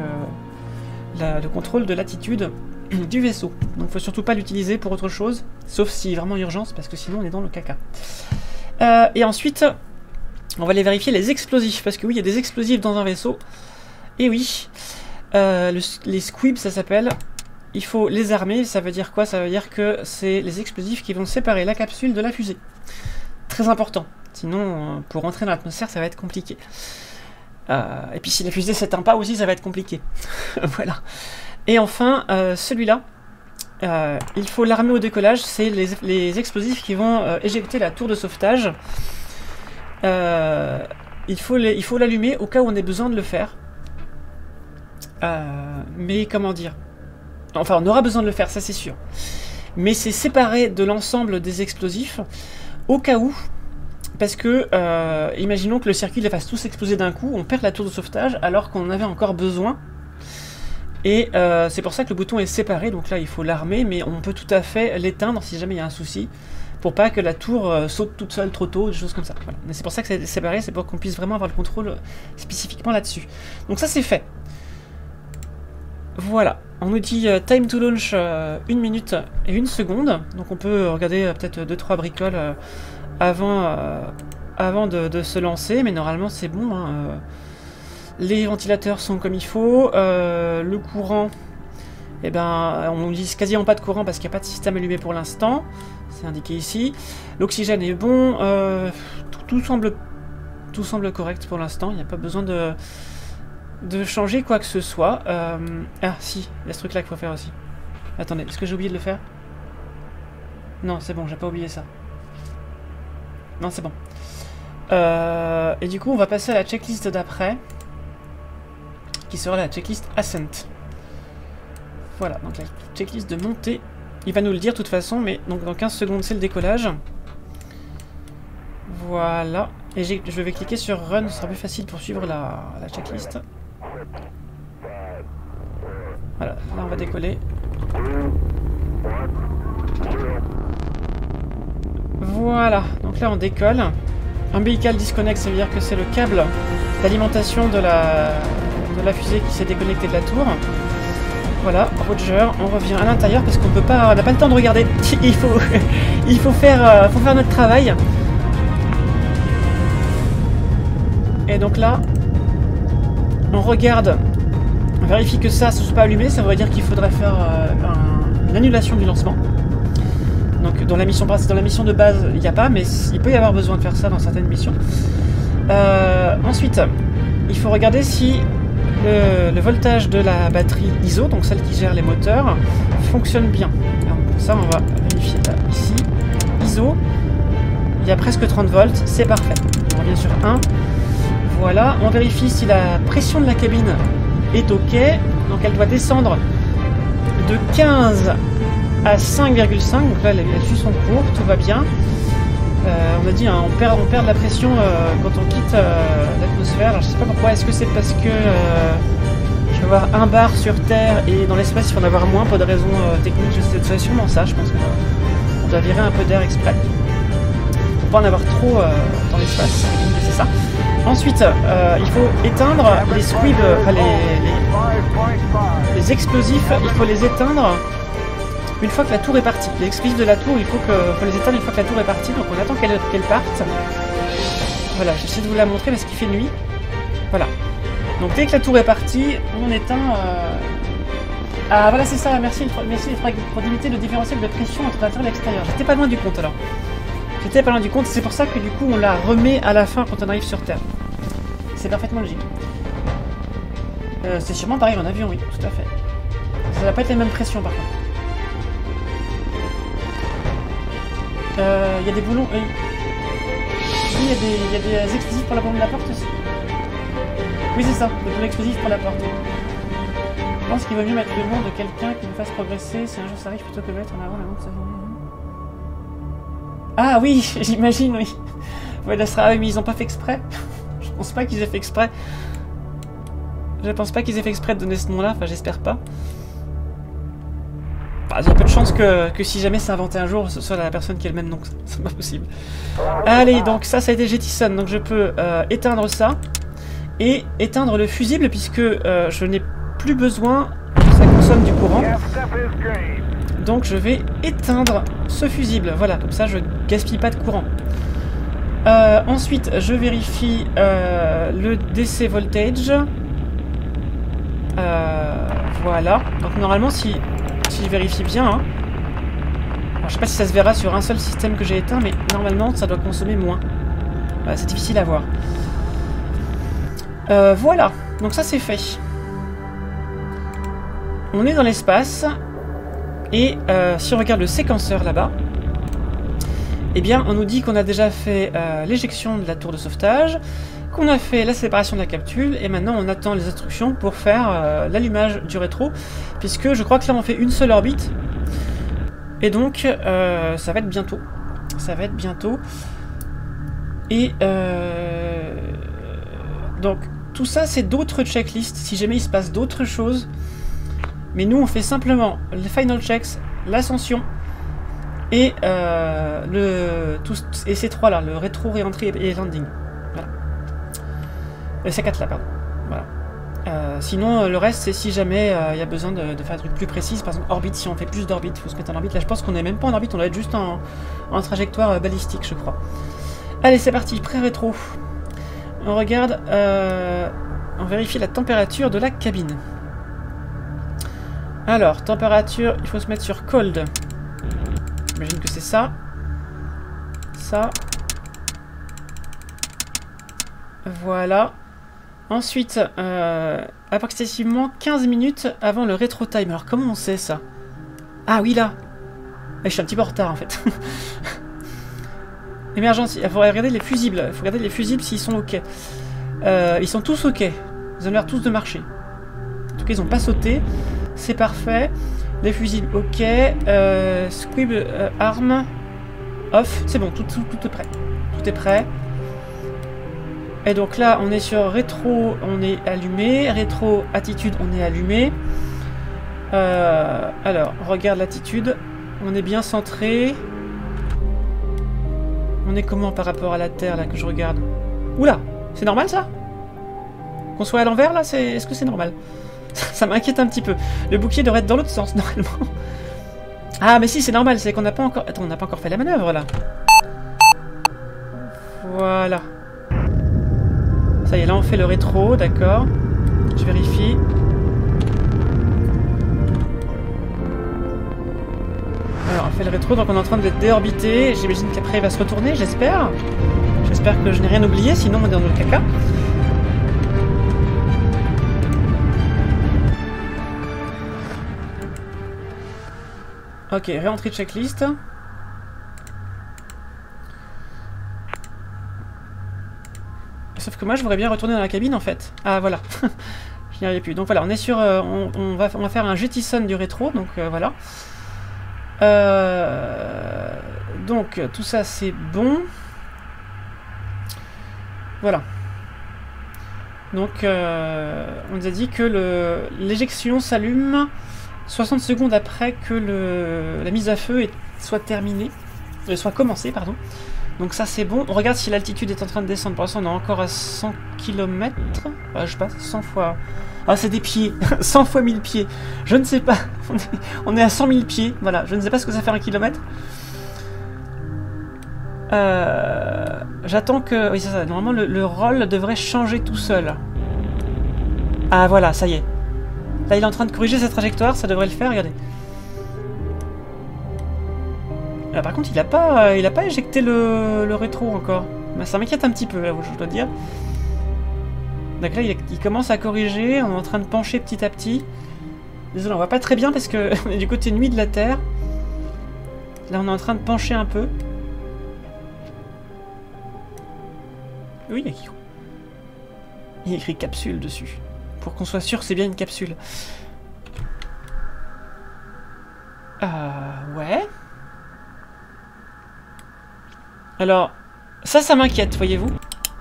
le contrôle de l'attitude du vaisseau. Donc il ne faut surtout pas l'utiliser pour autre chose, sauf si vraiment urgence, parce que sinon on est dans le caca. Et ensuite, on va aller vérifier les explosifs, parce que oui, il y a des explosifs dans un vaisseau, et oui, les squibs ça s'appelle. Il faut les armer, ça veut dire quoi? Ça veut dire que c'est les explosifs qui vont séparer la capsule de la fusée. Très important, sinon pour rentrer dans l'atmosphère ça va être compliqué. Et puis si la fusée s'éteint pas aussi ça va être compliqué. Voilà. Et enfin, celui-là, il faut l'armer au décollage, c'est les explosifs qui vont éjecter la tour de sauvetage. Il faut l'allumer au cas où on ait besoin de le faire. Mais comment dire? Enfin, on aura besoin de le faire, ça c'est sûr. Mais c'est séparé de l'ensemble des explosifs, au cas où, parce que, imaginons que le circuit les fasse tous exploser d'un coup, on perd la tour de sauvetage alors qu'on en avait encore besoin. Et c'est pour ça que le bouton est séparé, donc là il faut l'armer, mais on peut tout à fait l'éteindre si jamais il y a un souci, pour pas que la tour saute toute seule trop tôt, des choses comme ça. Voilà. Mais c'est pour ça que c'est séparé, c'est pour qu'on puisse vraiment avoir le contrôle spécifiquement là-dessus. Donc ça c'est fait. Voilà, on nous dit time to launch 1 minute et 1 seconde, donc on peut regarder peut-être 2-3 bricoles avant de se lancer, mais normalement c'est bon. Hein, les ventilateurs sont comme il faut, le courant, eh ben, on nous dit quasiment pas de courant parce qu'il n'y a pas de système allumé pour l'instant, c'est indiqué ici. L'oxygène est bon, tout semble correct pour l'instant, il n'y a pas besoin de changer quoi que ce soit. Ah si, il y a ce truc là qu'il faut faire aussi. Attendez, est-ce que j'ai oublié de le faire? Non, c'est bon, j'ai pas oublié ça. Non, c'est bon. Et du coup, on va passer à la checklist d'après, qui sera la checklist Ascent. Voilà, donc la checklist de montée. Il va nous le dire de toute façon, mais donc dans 15 secondes, c'est le décollage. Voilà. Et je vais cliquer sur Run, ce sera plus facile pour suivre la checklist. Voilà, là on va décoller. Voilà, donc là on décolle. Umbilical disconnect, ça veut dire que c'est le câble d'alimentation de la fusée qui s'est déconnecté de la tour. Voilà, Roger, on revient à l'intérieur parce qu'on peut pas, on n'a pas le temps de regarder. il faut faire notre travail. Et donc là, on regarde, on vérifie que ça ne soit pas allumé, ça veut dire qu'il faudrait faire une annulation du lancement. Donc dans la mission de base, il n'y a pas, mais il peut y avoir besoin de faire ça dans certaines missions. Ensuite, il faut regarder si le voltage de la batterie ISO, donc celle qui gère les moteurs, fonctionne bien. Alors pour ça, on va vérifier là, ici. ISO, il y a presque 30 volts, c'est parfait. On revient sur 1. Voilà, on vérifie si la pression de la cabine est OK. Donc elle doit descendre de 15 à 5,5. Donc là, elle suit son cours, tout va bien. On a dit, hein, on perd de la pression quand on quitte l'atmosphère. Alors je sais pas pourquoi, est-ce que c'est parce que je vais avoir un bar sur Terre et dans l'espace il faut en avoir moins pour des raisons techniques, c'est sûrement ça, je pense qu'on doit virer un peu d'air exprès. Pour pas en avoir trop dans l'espace, c'est ça. Ensuite, il faut éteindre les squibs, enfin les explosifs, il faut les éteindre une fois que la tour est partie. Les explosifs de la tour, il faut les éteindre une fois que la tour est partie, donc on attend qu'elle parte. Voilà, j'essaie de vous la montrer parce qu'il fait nuit. Voilà. Donc dès que la tour est partie, on éteint... Ah voilà, c'est ça, merci pour limiter le différentiel de pression entre l'intérieur et l'extérieur. J'étais pas loin du compte alors. J'étais pas loin du compte, c'est pour ça que du coup on la remet à la fin quand on arrive sur Terre. C'est parfaitement logique. C'est sûrement pareil en avion, oui, tout à fait. Ça va pas être les mêmes pressions par contre. Il y a des boulons. Oui, il y a des explosifs pour la bombe de la porte aussi. Oui, c'est ça, des boulons explosifs pour la porte. Je pense qu'il vaut mieux mettre le nom de quelqu'un qui nous fasse progresser si un jour ça arrive plutôt que mettre en avant le nom de sa famille. Ah oui, j'imagine, oui. Ouais, là, mais ils n'ont pas fait exprès. Je pense pas qu'ils aient fait exprès. Je pense pas qu'ils aient fait exprès de donner ce nom-là, enfin j'espère pas. Il y a peu de chances que si jamais c'est inventé un jour, ce soit la personne qui a le même nom, c'est pas possible. Allez, donc ça a été jettison, donc je peux éteindre ça et éteindre le fusible puisque je n'ai plus besoin que ça consomme du courant. Donc je vais éteindre ce fusible, voilà, comme ça je gaspille pas de courant. Ensuite, je vérifie le DC voltage. Voilà, donc normalement si je vérifie bien, hein. Alors, je sais pas si ça se verra sur un seul système que j'ai éteint, mais normalement ça doit consommer moins. C'est difficile à voir. Voilà, donc ça c'est fait. On est dans l'espace, et si on regarde le séquenceur là-bas, eh bien on nous dit qu'on a déjà fait l'éjection de la tour de sauvetage, qu'on a fait la séparation de la capsule, et maintenant on attend les instructions pour faire l'allumage du rétro, puisque je crois que là on fait une seule orbite, et donc ça va être bientôt. Ça va être bientôt. Et donc tout ça c'est d'autres checklists, si jamais il se passe d'autres choses. Mais nous on fait simplement les final checks, l'ascension, et, et ces trois là, le rétro, réentry et landing. Voilà. Ces quatre là, pardon. Voilà. Sinon, le reste, c'est si jamais il y a besoin de faire des trucs plus précis. Par exemple, orbite, si on fait plus d'orbite, il faut se mettre en orbite. Là, je pense qu'on n'est même pas en orbite, on doit être juste en trajectoire balistique, je crois. Allez, c'est parti, pré-rétro. On regarde, on vérifie la température de la cabine. Alors, température, il faut se mettre sur cold. J'imagine que c'est ça. Ça. Voilà. Ensuite, approximativement 15 minutes avant le rétro time. Alors, comment on sait ça? Ah oui, là. Je suis un petit peu en retard, en fait. Émergence. Il faut regarder les fusibles. Il faut regarder les fusibles s'ils sont OK. Ils sont tous OK. Ils ont l'air tous de marcher. En tout cas, ils n'ont pas sauté. C'est parfait. Les fusibles, OK. Squib arm off. C'est bon, tout est prêt. Tout est prêt. Et donc là, on est sur rétro, on est allumé. Rétro, attitude, on est allumé. Alors, regarde l'attitude. On est bien centré. On est comment par rapport à la Terre, là, que je regarde? Oula! C'est normal, ça? Qu'on soit à l'envers, là, est-ce que c'est normal? Ça m'inquiète un petit peu. Le bouclier devrait être dans l'autre sens, normalement. Ah, mais si, c'est normal, c'est qu'on n'a pas encore... Attends, on n'a pas encore fait la manœuvre, là. Voilà. Ça y est, là, on fait le rétro, d'accord. Je vérifie. Alors, on fait le rétro, donc on est en train d'être déorbité. J'imagine qu'après, il va se retourner, j'espère. J'espère que je n'ai rien oublié, sinon on est dans le caca. Ok, réentrée de checklist. Sauf que moi, je voudrais bien retourner dans la cabine, en fait. Ah, voilà. Je n'y arrivais plus. Donc voilà, on est sur... on va faire un jettison du rétro, donc voilà. Donc, tout ça, c'est bon. Voilà. Donc, on nous a dit que l'éjection s'allume 60 secondes après que la mise à feu soit terminée. Soit commencée, pardon. Donc ça, c'est bon. On regarde si l'altitude est en train de descendre. Pour l'instant, on est encore à 100 km. Je sais pas, 100 fois... Ah, c'est des pieds. 100 fois 1000 pieds. Je ne sais pas. On est à 100 000 pieds. Voilà, je ne sais pas ce que ça fait un kilomètre. J'attends que... Oui, c'est ça. Normalement, le roll devrait changer tout seul. Ah, voilà, ça y est. Là, il est en train de corriger sa trajectoire. Ça devrait le faire, regardez. Ah, par contre, il a pas éjecté le rétro encore. Mais ça m'inquiète un petit peu, là, je dois dire. Donc là, il commence à corriger. On est en train de pencher petit à petit. Désolé, on voit pas très bien parce que on est du côté nuit de la Terre. Là, on est en train de pencher un peu. Oui, il y a écrit capsule dessus. Pour qu'on soit sûr que c'est bien une capsule. Ouais. Alors, ça m'inquiète, voyez-vous.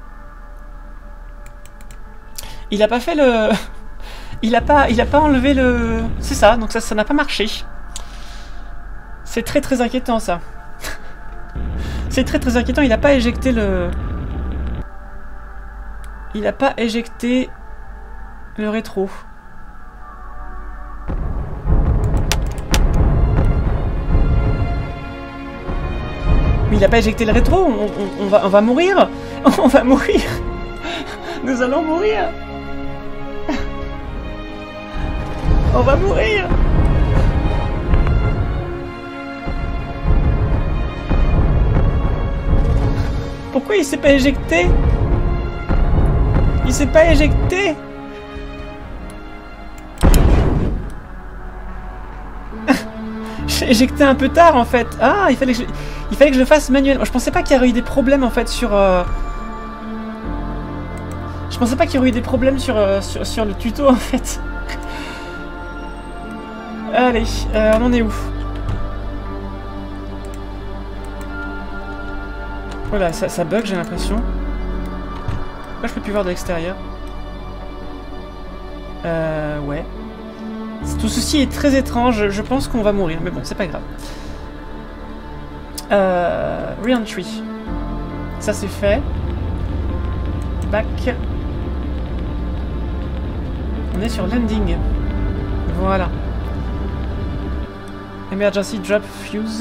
Il a pas fait le... Il a pas enlevé le... C'est ça, donc ça n'a pas marché. C'est très très inquiétant, ça. C'est très très inquiétant, il a pas éjecté le... Il a pas éjecté le rétro. Mais il a pas éjecté le rétro, on va mourir. On va mourir. Nous allons mourir. On va mourir. Pourquoi il s'est pas éjecté? Il s'est pas éjecté. J'ai éjecté un peu tard en fait. Ah, il fallait que je le fasse manuellement. Je pensais pas qu'il y aurait eu des problèmes en fait sur... Je pensais pas qu'il y aurait eu des problèmes sur le tuto en fait. Allez, on en est où? Voilà, ça bug j'ai l'impression. Là je peux plus voir de l'extérieur. Ouais. Tout ceci est très étrange, je pense qu'on va mourir, mais bon, c'est pas grave. Re-entry. Ça c'est fait. Back. On est sur landing. Voilà. Emergency drop fuse.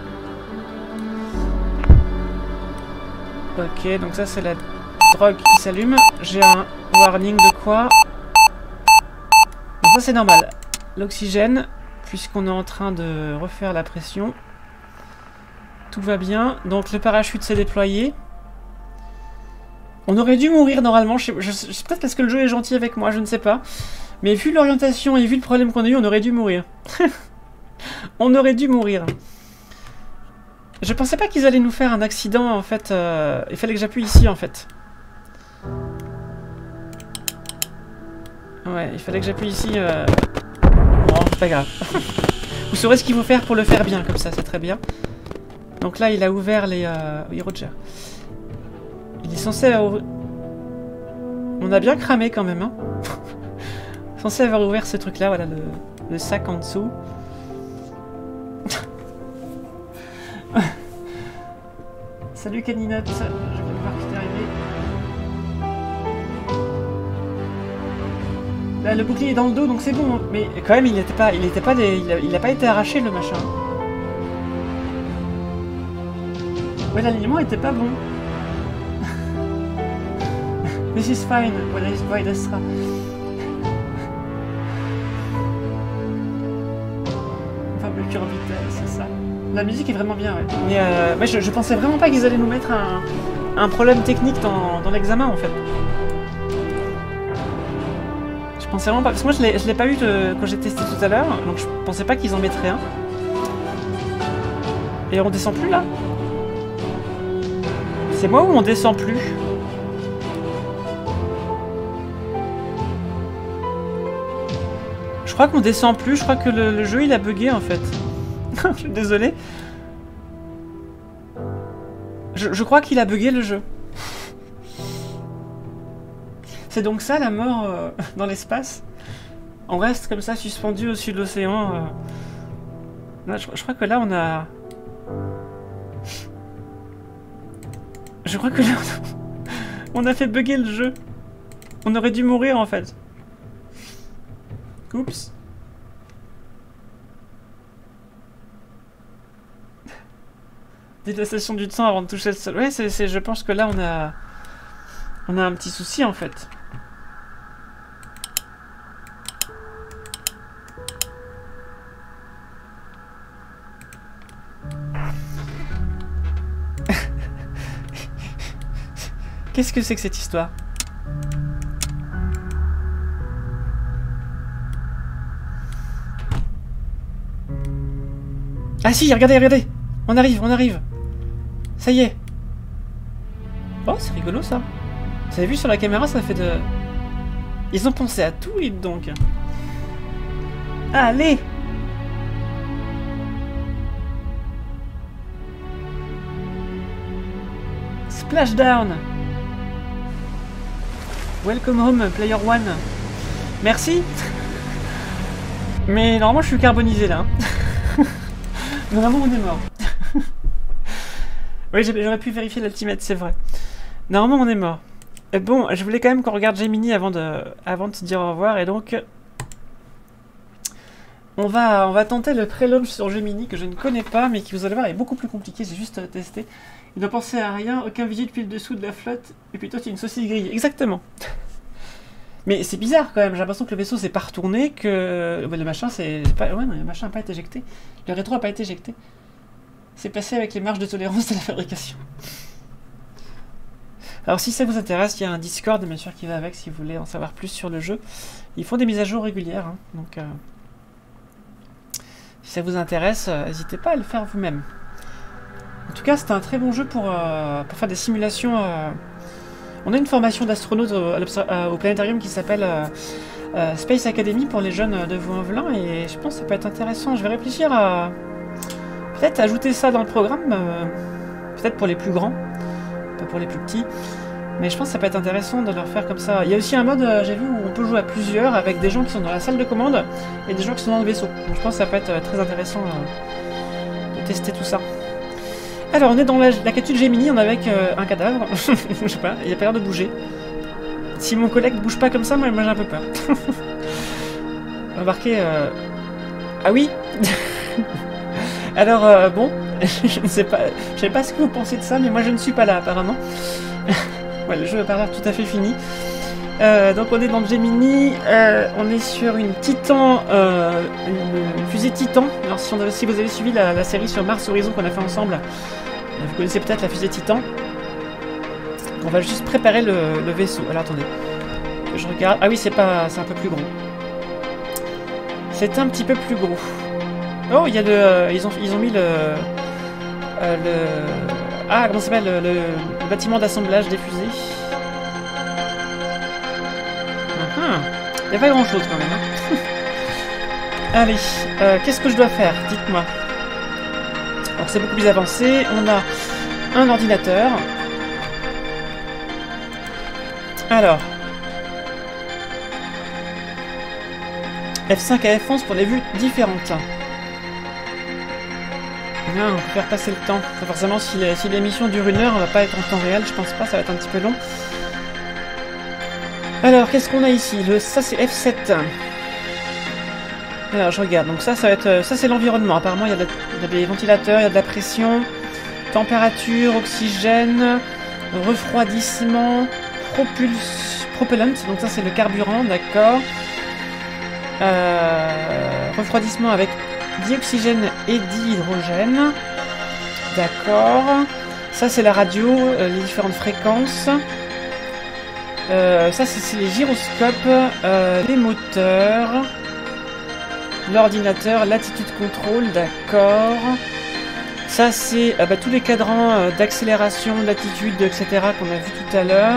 Ok, donc ça c'est la drogue qui s'allume. J'ai un warning de quoi? Donc ça c'est normal. L'oxygène, puisqu'on est en train de refaire la pression. Tout va bien. Donc le parachute s'est déployé. On aurait dû mourir normalement. C'est peut-être parce que le jeu est gentil avec moi, je ne sais pas. Mais vu l'orientation et vu le problème qu'on a eu, on aurait dû mourir. On aurait dû mourir. Je pensais pas qu'ils allaient nous faire un accident en fait. Il fallait que j'appuie ici en fait. Ouais, il fallait que j'appuie ici. Bon, c'est pas grave. Vous saurez ce qu'il faut faire pour le faire bien, comme ça, c'est très bien. Donc là, il a ouvert les... Oui, Roger. Il est censé avoir... On a bien cramé quand même, hein. Censé avoir ouvert ce truc-là, voilà, le sac en dessous. Salut Caninotte, je viens de voir que t'es arrivé. Là, le bouclier est dans le dos, donc c'est bon. Mais quand même, il a pas été arraché le machin. Ouais, l'alignement était pas bon. This is fine, voilà, il sera. Enfin, Mercure Vital, c'est ça. La musique est vraiment bien, ouais. Mais je pensais vraiment pas qu'ils allaient nous mettre un problème technique dans l'examen, en fait. Je pensais vraiment pas, parce que moi je l'ai pas eu quand j'ai testé tout à l'heure, donc je pensais pas qu'ils en mettraient un. Et on descend plus là? C'est moi ou on descend plus? Je crois qu'on descend plus, je crois que le jeu il a bugué en fait. Je suis désolé. Je crois qu'il a bugué le jeu. C'est donc ça la mort dans l'espace. On reste comme ça suspendu au-dessus de l'océan. Je crois que là on a... Je crois que là on a fait bugger le jeu. On aurait dû mourir en fait. Oups. Dilatation du temps avant de toucher le sol. Ouais, je pense que là on a un petit souci en fait. Qu'est-ce que c'est que cette histoire? Ah si, regardez, regardez! On arrive, on arrive! Ça y est! Oh, c'est rigolo ça! Vous avez vu sur la caméra, ça fait de... Ils ont pensé à tout, les donc! Allez! Splashdown! Welcome home, player one! Merci! Mais normalement, je suis carbonisé là. Normalement, on est mort. Oui, j'aurais pu vérifier l'ultimate, c'est vrai. Normalement, on est mort. Bon, je voulais quand même qu'on regarde Gemini avant de se dire au revoir, et donc... On va tenter le pré-launch sur Gemini, que je ne connais pas, mais qui, vous allez voir, est beaucoup plus compliqué, j'ai juste testé. Il ne pensait à rien, aucun visu depuis le dessous de la flotte, et plutôt c'est une saucisse grillée. Exactement. Mais c'est bizarre quand même, j'ai l'impression que le vaisseau s'est pas retourné, que le machin le machin n'a pas été éjecté. Le rétro n'a pas été éjecté. C'est passé avec les marges de tolérance de la fabrication. Alors si ça vous intéresse, il y a un Discord bien sûr qui va avec si vous voulez en savoir plus sur le jeu. Ils font des mises à jour régulières, hein, donc si ça vous intéresse, n'hésitez pas à le faire vous-même. En tout cas, c'est un très bon jeu pour faire des simulations. On a une formation d'astronaute au planétarium qui s'appelle Space Academy pour les jeunes de Vaux-en-Velin, et je pense que ça peut être intéressant. Je vais réfléchir à peut-être ajouter ça dans le programme, peut-être pour les plus grands, pas pour les plus petits, mais je pense que ça peut être intéressant de leur faire comme ça. Il y a aussi un mode, j'ai vu, où on peut jouer à plusieurs avec des gens qui sont dans la salle de commande et des gens qui sont dans le vaisseau. Donc je pense que ça peut être très intéressant de tester tout ça. Alors on est dans la capsule Gemini, on est avec un cadavre, je sais pas, il a pas l'air de bouger. Si mon collègue bouge pas comme ça, moi j'ai un peu peur. Remarquez... Ah oui. Alors bon, je ne sais pas, je sais pas ce que vous pensez de ça, mais moi je ne suis pas là apparemment. Ouais, le jeu a pas l'air tout à fait fini. Donc on est dans Gemini, on est sur une Titan, une fusée Titan. Alors si vous avez suivi la série sur Mars Horizon qu'on a fait ensemble, vous connaissez peut-être la fusée Titan. On va juste préparer le vaisseau. Alors attendez, que je regarde. Ah oui, c'est un peu plus gros. C'est un petit peu plus gros. Oh, il y a ils ont mis ah, comment ça s'appelle, le bâtiment d'assemblage des fusées. Il n'y a pas grand chose quand même. Hein. Allez, qu'est-ce que je dois faire? Dites-moi. Alors c'est beaucoup plus avancé. On a un ordinateur. Alors. F5 à F11 pour des vues différentes. bien, on peut faire passer le temps. Forcément, si l'émission dure 1 heure, on va pas être en temps réel, je pense pas, ça va être un petit peu long. Alors, qu'est-ce qu'on a ici? Ça, c'est F7. Alors, je regarde. Donc ça va être... ça, c'est l'environnement. Apparemment, il y a des ventilateurs, il y a de la pression, température, oxygène, refroidissement, propellant. Donc ça, c'est le carburant, d'accord. Refroidissement avec dioxygène et dihydrogène. D'accord. Ça, c'est la radio, les différentes fréquences. Ça, c'est les gyroscopes, les moteurs, l'ordinateur, l'attitude contrôle, d'accord. Ça, c'est tous les cadrans d'accélération, d'attitude, etc. qu'on a vu tout à l'heure.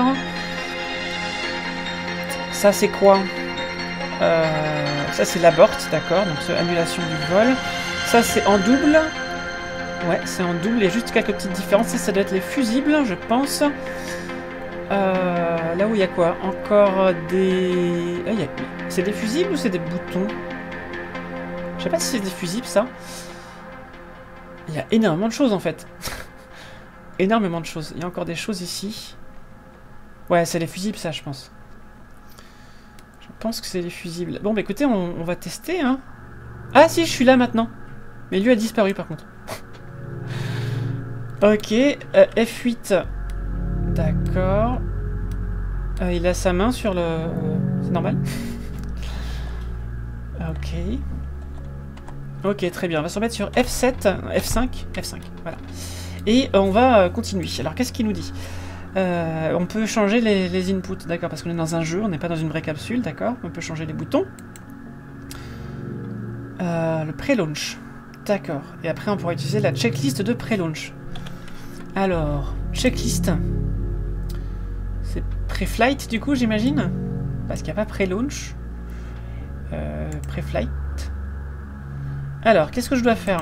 Ça, c'est quoi? Ça, c'est l'abort, d'accord. Donc, annulation du vol. Ça, c'est en double. Ouais, c'est en double. Il y a juste quelques petites différences. Ça doit être les fusibles, je pense. Là où il y a quoi? Encore des... C'est des fusibles ou c'est des boutons? Je sais pas si c'est des fusibles, ça. Il y a énormément de choses, en fait. Énormément de choses. Il y a encore des choses ici. Ouais, c'est les fusibles, ça, je pense. Je pense que c'est les fusibles. Bon, bah écoutez, on va tester, hein. Ah, si, je suis là, maintenant. Mais lui a disparu, par contre. Ok, F8... D'accord. Il a sa main sur le... C'est normal. Ok. Ok, très bien. On va se remettre sur F7, F5, F5, voilà. Et on va continuer. Alors, qu'est-ce qu'il nous dit? On peut changer les inputs, d'accord, parce qu'on est dans un jeu, on n'est pas dans une vraie capsule, d'accord. On peut changer les boutons. Le pré-launch, d'accord. Et après, on pourra utiliser la checklist de pré-launch. Alors, checklist... C'est pré-flight du coup, j'imagine? Parce qu'il n'y a pas pré-launch. Pré-flight. Alors, qu'est-ce que je dois faire?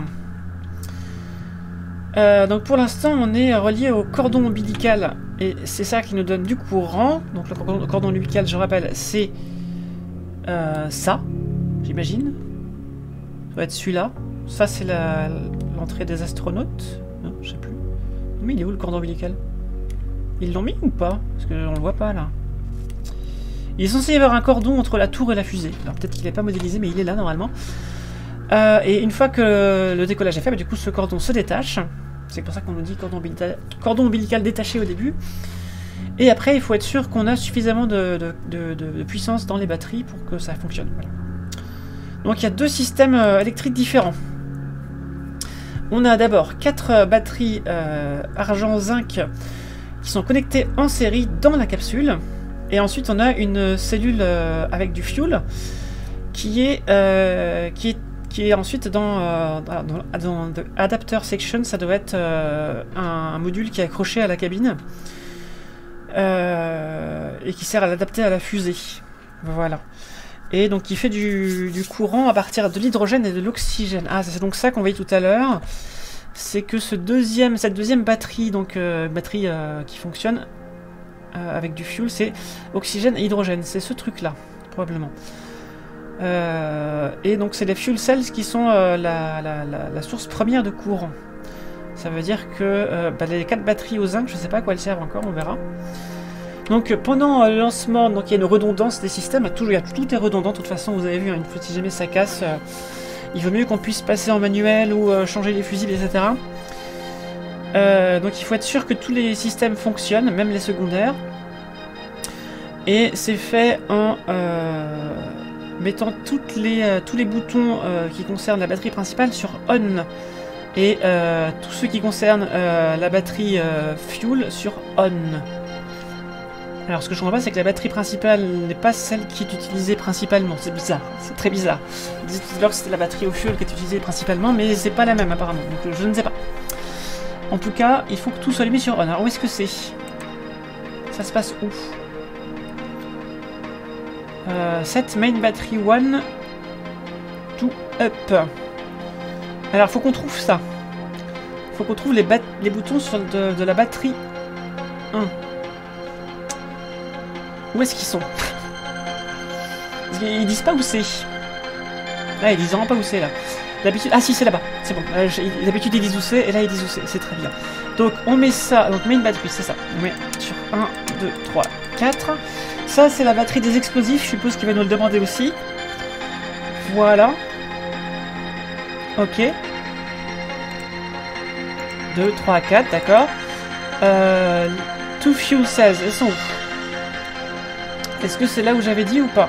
Donc pour l'instant, on est relié au cordon ombilical. Et c'est ça qui nous donne du courant. Donc le cordon ombilical, je rappelle, c'est ça, j'imagine. Ça doit être celui-là. Ça, c'est l'entrée des astronautes. Non, je sais plus. Mais il est où le cordon ombilical? Ils l'ont mis ou pas? Parce qu'on le voit pas là. Il est censé y avoir un cordon entre la tour et la fusée. Alors peut-être qu'il n'est pas modélisé, mais il est là normalement. Et une fois que le décollage est fait, du coup ce cordon se détache. C'est pour ça qu'on nous dit cordon ombilical détaché au début. Et après, il faut être sûr qu'on a suffisamment de puissance dans les batteries pour que ça fonctionne. Voilà. Donc il y a 2 systèmes électriques différents. On a d'abord 4 batteries argent-zinc qui sont connectés en série dans la capsule. Et ensuite, on a une cellule avec du fuel qui est ensuite dans Adapter Section. Ça doit être un module qui est accroché à la cabine et qui sert à l'adapter à la fusée. Voilà. Et donc, qui fait du courant à partir de l'hydrogène et de l'oxygène. Ah, c'est donc ça qu'on voyait tout à l'heure. C'est que cette deuxième batterie, donc batterie qui fonctionne avec du fuel, c'est oxygène et hydrogène. C'est ce truc-là, probablement. Et donc c'est les fuel cells qui sont la source première de courant. Ça veut dire que les 4 batteries au zinc, je ne sais pas à quoi elles servent encore, on verra. Donc pendant le lancement, donc il y a une redondance des systèmes. Tout est redondant, de toute façon, vous avez vu, hein, si jamais ça casse... il vaut mieux qu'on puisse passer en manuel ou changer les fusibles, etc. Donc il faut être sûr que tous les systèmes fonctionnent, même les secondaires. Et c'est fait en mettant tous les boutons qui concernent la batterie principale sur on. Et tous ceux qui concernent la batterie fuel sur on. Alors ce que je comprends pas, c'est que la batterie principale n'est pas celle qui est utilisée principalement. C'est bizarre, c'est très bizarre. Ils disaient tout à l'heure que c'était la batterie au fuel qui est utilisée principalement, mais c'est pas la même apparemment, donc je ne sais pas. En tout cas, il faut que tout soit mis sur on. Alors où est-ce que c'est? Ça se passe où? Set main battery 1 to up. Alors faut qu'on trouve ça. Faut qu'on trouve les boutons sur de la batterie 1. Où est-ce qu'ils sont? Ils disent pas où c'est. Là, ils disent vraiment pas où c'est, là. D'habitude... Ah si, c'est là-bas. C'est bon. D'habitude, ils disent où c'est, et là, ils disent où c'est. C'est très bien. Donc, on met ça... Donc, main battery, c'est ça. On met sur 1, 2, 3, 4. Ça, c'est la batterie des explosifs. Je suppose qu'il va nous le demander aussi. Voilà. Ok. 2, 3, 4, d'accord. Two fuel cells, elles sont où? Est-ce que c'est là où j'avais dit ou pas?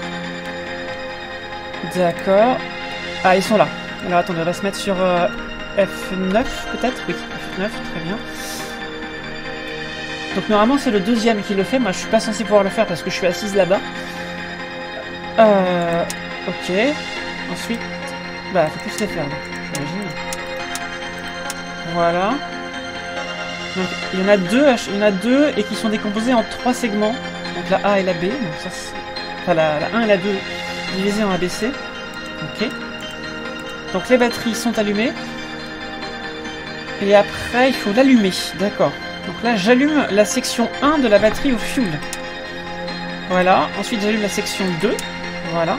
D'accord. Ah, ils sont là. Alors attendez, on va se mettre sur F9 peut-être? Oui, F9, très bien. Donc normalement c'est le deuxième qui le fait. Moi je suis pas censé pouvoir le faire parce que je suis assise là-bas. Ok. Ensuite, bah faut tous les faire, j'imagine. Voilà. Donc il y en a deux et qui sont décomposés en 3 segments. Donc la A et la B. Donc ça, enfin la 1 et la 2 divisées en ABC. Ok. Donc les batteries sont allumées. Et après il faut l'allumer. D'accord. Donc là j'allume la section 1 de la batterie au fuel. Voilà. Ensuite j'allume la section 2. Voilà.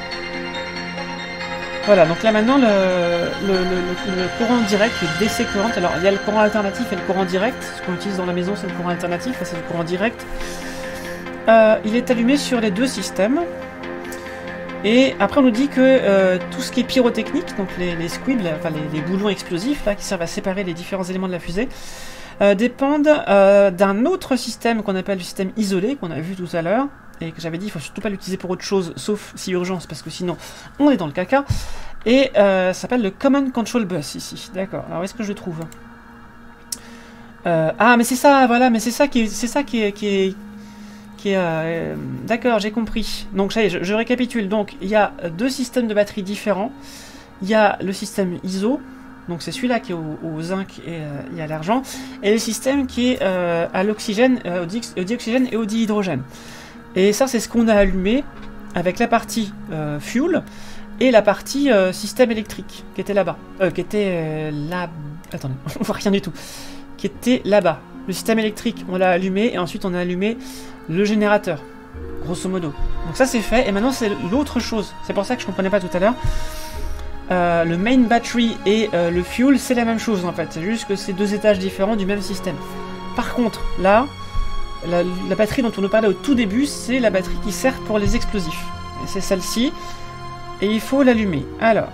Voilà, donc là maintenant le courant direct, le DC current, alors il y a le courant alternatif et le courant direct, ce qu'on utilise dans la maison c'est le courant alternatif, là c'est le courant direct. Il est allumé sur les deux systèmes. Et après on nous dit que tout ce qui est pyrotechnique, donc les squibs, enfin les boulons explosifs là, qui servent à séparer les différents éléments de la fusée, dépendent d'un autre système qu'on appelle le système isolé, qu'on a vu tout à l'heure. Et que j'avais dit, il faut surtout pas l'utiliser pour autre chose, sauf si urgence, parce que sinon, on est dans le caca. Et ça s'appelle le Command Control Bus, ici. D'accord, alors où est-ce que je le trouve? Ah, mais c'est ça, voilà, mais c'est ça qui est... D'accord, j'ai compris. Donc, ça y est, je récapitule. Donc, il y a deux systèmes de batterie différents. Il y a le système ISO, donc c'est celui-là qui est au zinc et à l'argent, et le système qui est à l'oxygène, au dioxygène et au dihydrogène. Et ça, c'est ce qu'on a allumé avec la partie fuel et la partie système électrique qui était là-bas. Qui était là... Attendez, on voit rien du tout. Qui était là-bas. Le système électrique, on l'a allumé et ensuite on a allumé le générateur, grosso modo. Donc ça, c'est fait. Et maintenant, c'est l'autre chose. C'est pour ça que je comprenais pas tout à l'heure. Le main battery et le fuel, c'est la même chose en fait. C'est juste que c'est deux étages différents du même système. Par contre, là... La batterie dont on nous parlait au tout début, c'est la batterie qui sert pour les explosifs. Et c'est celle-ci. Et il faut l'allumer. Alors,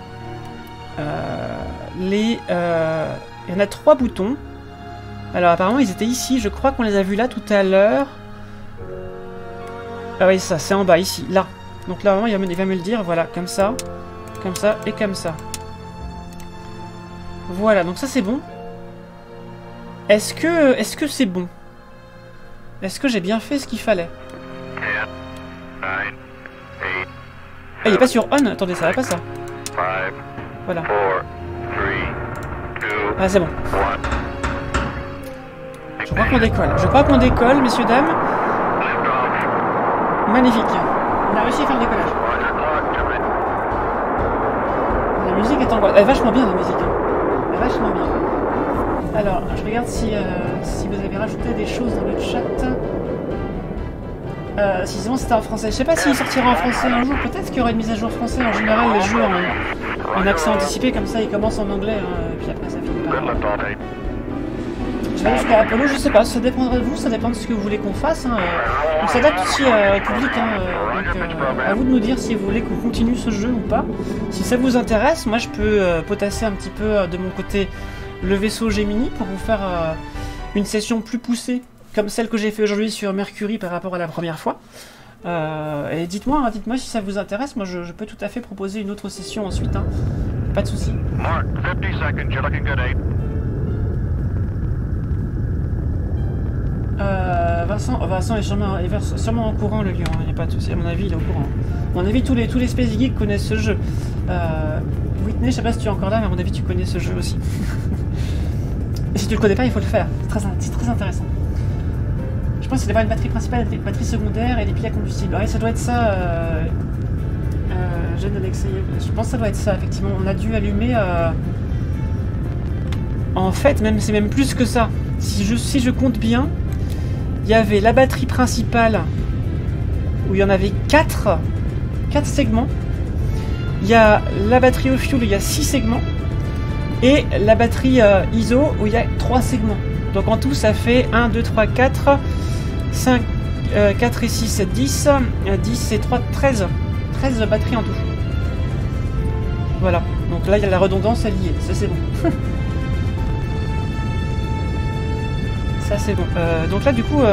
il y en a 3 boutons. Alors apparemment ils étaient ici. Je crois qu'on les a vus là tout à l'heure. Ah oui, ça, c'est en bas, ici, là. Donc là, vraiment, il va me le dire. Voilà, comme ça et comme ça. Voilà, donc ça c'est bon. Est-ce que c'est bon? Est-ce que j'ai bien fait ce qu'il fallait? Ah, il est pas sur on. Attendez, ça va pas ça. Voilà. Ah, c'est bon. Je crois qu'on décolle. Je crois qu'on décolle, messieurs, dames. Magnifique. On a réussi à faire le décollage. La musique est en... Elle est vachement bien, la musique. Elle est vachement bien. Alors, je regarde si vous avez rajouté des choses dans le chat. Si c'est bon, c'était en français. Je sais pas s'il sortira en français un jour. Peut-être qu'il y aura une mise à jour français. En général, les jeux en accès anticipé, comme ça, ils commencent en anglais. Et puis après, ça finit par... Je vais jusqu'à Apollo, je sais pas. Ça dépendra de vous, ça dépend de ce que vous voulez qu'on fasse. On s'adapte aussi au public. Donc, à vous de nous dire si vous voulez qu'on continue ce jeu ou pas. Si ça vous intéresse, moi, je peux potasser un petit peu de mon côté le vaisseau Gemini pour vous faire une session plus poussée comme celle que j'ai fait aujourd'hui sur Mercury par rapport à la première fois. Et dites-moi si ça vous intéresse, moi je peux tout à fait proposer une autre session ensuite, hein. Pas de soucis. Vincent est sûrement au courant, le lion, il n'y a pas de soucis, à mon avis il est au courant. À mon avis tous les Space Geeks connaissent ce jeu. Whitney, je sais pas si tu es encore là, mais à mon avis tu connais ce jeu aussi. Et si tu le connais pas, il faut le faire, c'est très intéressant. Je pense qu'il y a une batterie principale, une batterie secondaire et des piles à combustible. Ouais, ça doit être ça, Jeanne Alexei. Je pense que ça doit être ça, effectivement. On a dû allumer... En fait, c'est même plus que ça. Si je compte bien, il y avait la batterie principale, où il y en avait 4 segments. Il y a la batterie au fuel où il y a 6 segments. Et la batterie ISO où il y a 3 segments. Donc en tout ça fait 1, 2, 3, 4, 5, 4 et 6, 7, 10, 10 et 3, 13. 13 batteries en tout. Voilà. Donc là il y a la redondance, elle y est. Ça c'est bon. Ça c'est bon. Donc là du coup...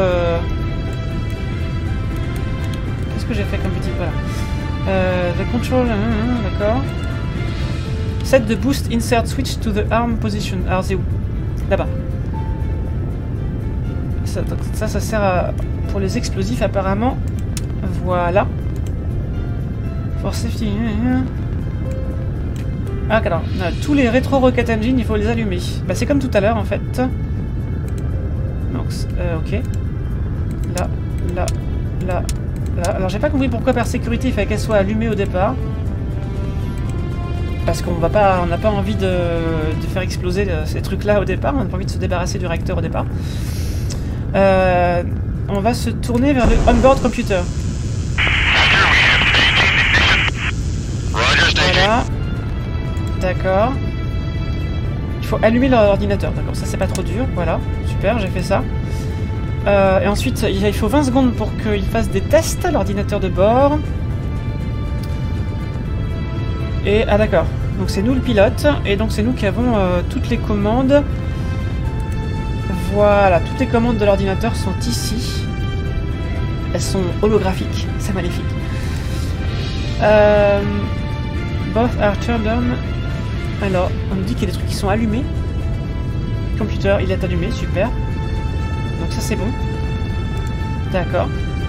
Qu'est-ce que j'ai fait comme petit... Voilà. The control... D'accord. Set the boost insert switch to the arm position. Alors c'est où? Là-bas. Ça sert à, pour les explosifs apparemment. Voilà. For safety. Ah alors, tous les rétro rocket engine, il faut les allumer. Bah c'est comme tout à l'heure en fait. Donc, ok. Là, là, là, là. Alors j'ai pas compris pourquoi par sécurité il fallait qu'elle soit allumée au départ. Parce qu'on va pas, on n'a pas envie de faire exploser ces trucs-là au départ. On n'a pas envie de se débarrasser du réacteur au départ. On va se tourner vers le onboard computer. Voilà. D'accord. Il faut allumer l'ordinateur. D'accord, ça c'est pas trop dur. Voilà, super, j'ai fait ça. Et ensuite, il faut 20 secondes pour qu'il fasse des tests, l'ordinateur de bord. Et, ah d'accord, donc c'est nous le pilote, et donc c'est nous qui avons toutes les commandes. Voilà, toutes les commandes de l'ordinateur sont ici. Elles sont holographiques, c'est magnifique. Both are turned on. Alors, on nous dit qu'il y a des trucs qui sont allumés. Computer, il est allumé, super. Donc ça c'est bon. D'accord.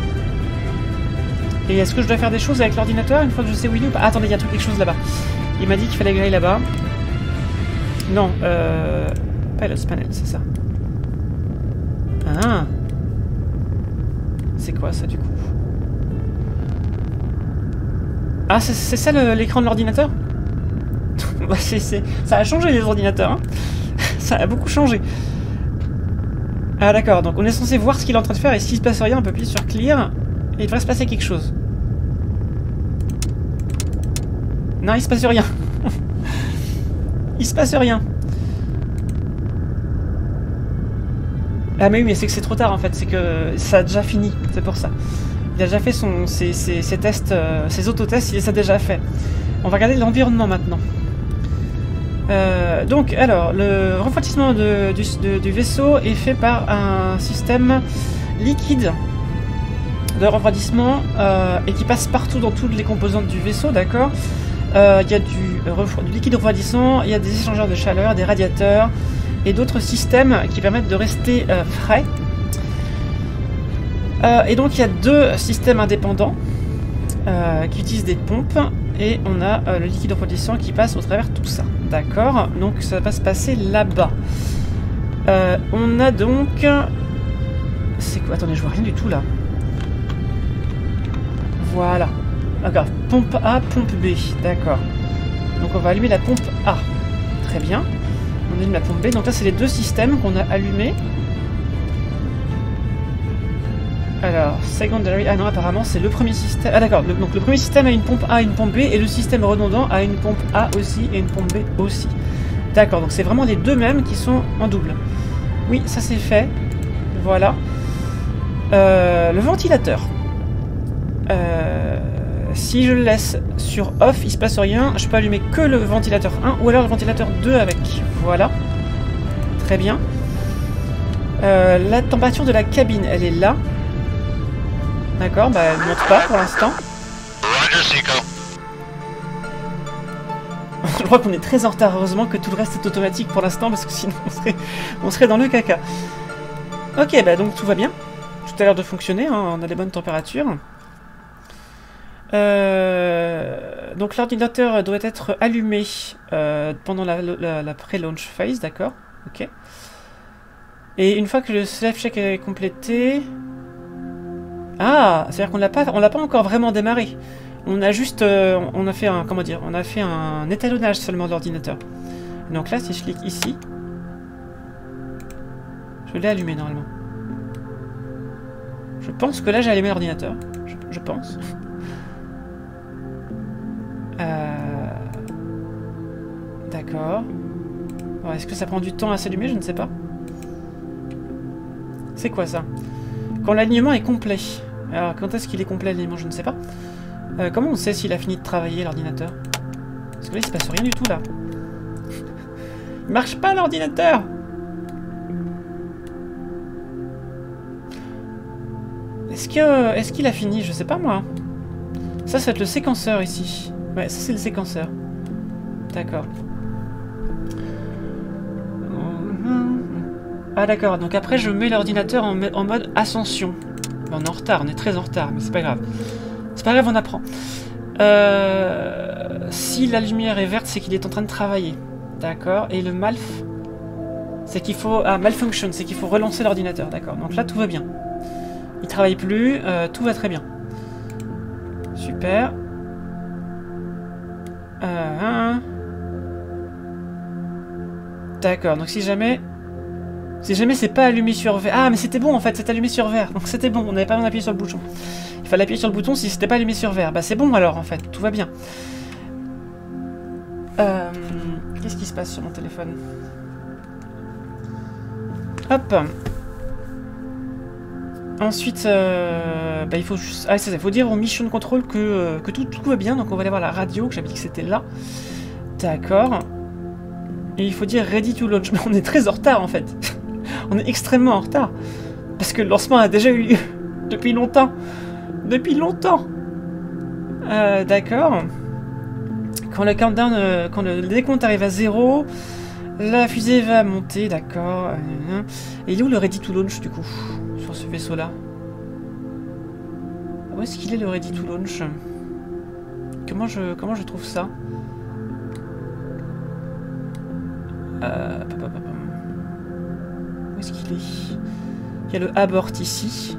Et est-ce que je dois faire des choses avec l'ordinateur une fois que je sais où il est ou pas? Ah, attendez, il y a quelque chose là-bas. Il m'a dit qu'il fallait que j'aille là-bas. Non, Pilot's Panel, c'est ça. Ah. C'est quoi ça du coup? Ah, c'est ça l'écran de l'ordinateur? Bah, ça a changé les ordinateurs, hein. Ça a beaucoup changé. Ah d'accord, donc on est censé voir ce qu'il est en train de faire et s'il se passe rien, on peut appuyer sur Clear et il devrait se passer quelque chose. Non, il se passe rien. Il se passe rien. Ah mais oui, mais c'est que c'est trop tard en fait, c'est que ça a déjà fini, c'est pour ça. Il a déjà fait ses tests, ses autotests, il les a déjà fait. On va regarder l'environnement maintenant. Donc, alors, le refroidissement du vaisseau est fait par un système liquide de refroidissement et qui passe partout dans toutes les composantes du vaisseau, d'accord. Il y a du liquide refroidissant, il y a des échangeurs de chaleur, des radiateurs et d'autres systèmes qui permettent de rester frais. Et donc, il y a deux systèmes indépendants qui utilisent des pompes. Et on a le liquide refroidissant qui passe au travers de tout ça. D'accord. Donc ça va se passer là-bas. On a donc... C'est quoi? Attendez, je vois rien du tout là. Voilà. D'accord. Pompe A, pompe B. D'accord. Donc on va allumer la pompe A. Très bien. On allume la pompe B. Donc là, c'est les deux systèmes qu'on a allumés. Alors, secondary... Ah non, apparemment, c'est le premier système... Ah d'accord, donc le premier système a une pompe A et une pompe B, et le système redondant a une pompe A aussi et une pompe B aussi. D'accord, donc c'est vraiment les deux mêmes qui sont en double. Oui, ça c'est fait. Voilà. Le ventilateur. Si je le laisse sur off, il se passe rien. Je peux allumer que le ventilateur 1, ou alors le ventilateur 2 avec. Voilà. Très bien. La température de la cabine, elle est là. D'accord, bah elle ne monte pas pour l'instant. Je crois qu'on est très en retard, heureusement que tout le reste est automatique pour l'instant, parce que sinon on serait dans le caca. Ok, bah donc tout va bien. Tout a l'air de fonctionner, hein, on a des bonnes températures. Donc l'ordinateur doit être allumé pendant la pré-launch phase, d'accord. Ok. Et une fois que le self-check est complété... Ah, c'est-à-dire qu'on l'a pas encore vraiment démarré. On a juste, on a fait un, comment dire, on a fait un étalonnage seulement de l'ordinateur. Donc là, si je clique ici, je l'ai allumé normalement. Je pense que là, j'ai allumé l'ordinateur. Je pense. D'accord. Est-ce que ça prend du temps à s'allumer? Je ne sais pas. C'est quoi ça? Quand l'alignement est complet. Alors, quand est-ce qu'il est complet l'alignement? Je ne sais pas. Comment on sait s'il a fini de travailler l'ordinateur? Parce que là, il se passe rien du tout là. Il marche pas l'ordinateur! Est-ce qu'il a fini? Je sais pas moi. Ça va être le séquenceur ici. Ouais, ça c'est le séquenceur. D'accord. Ah d'accord, donc après je mets l'ordinateur en mode ascension. On est en retard, on est très en retard, mais c'est pas grave. C'est pas grave, on apprend. Si la lumière est verte, c'est qu'il est en train de travailler. D'accord, et le malf, c'est qu'il faut... Ah, malfunction, c'est qu'il faut relancer l'ordinateur, d'accord. Donc là, tout va bien. Il travaille plus, tout va très bien. Super. D'accord, donc si jamais... Si jamais c'est pas allumé sur vert... Ah, mais c'était bon en fait, c'est allumé sur vert. Donc c'était bon, on n'avait pas besoin d'appuyer sur le bouton. Il fallait appuyer sur le bouton si c'était pas allumé sur vert. Bah c'est bon alors en fait, tout va bien. Qu'est-ce qui se passe sur mon téléphone? Hop. Ensuite, bah, il faut juste... Ah, c'est ça, il faut dire au Mission Control que tout va bien. Donc on va aller voir la radio, que j'avais dit que c'était là. D'accord. Et il faut dire Ready to Launch. Mais on est très en retard en fait. On est extrêmement en retard. Parce que le lancement a déjà eu lieu depuis longtemps. Depuis longtemps. D'accord. Quand le countdown, quand le décompte arrive à 0, la fusée va monter, d'accord. Et il est où le Ready to Launch du coup? Sur ce vaisseau-là. Où est-ce qu'il est le Ready to Launch? Comment je trouve ça? Où est-ce qu'il est? Il y a le abort ici.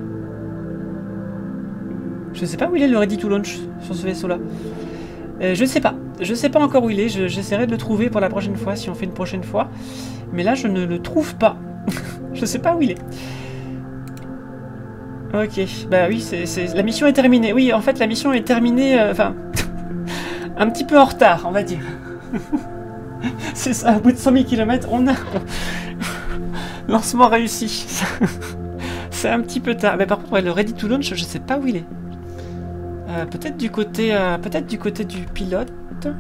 Je sais pas où il est le Ready to Launch sur ce vaisseau-là. Je sais pas. Je sais pas encore où il est. J'essaierai de le trouver pour la prochaine fois, si on fait une prochaine fois. Mais là, je ne le trouve pas. Je sais pas où il est. Ok. Bah oui, la mission est terminée. Oui, en fait, la mission est terminée... Enfin... un petit peu en retard, on va dire. C'est ça, au bout de 100 000 km, on a... Lancement réussi. C'est un petit peu tard. Mais par contre, ouais, le Ready to Launch, je sais pas où il est. Peut-être du côté du pilote.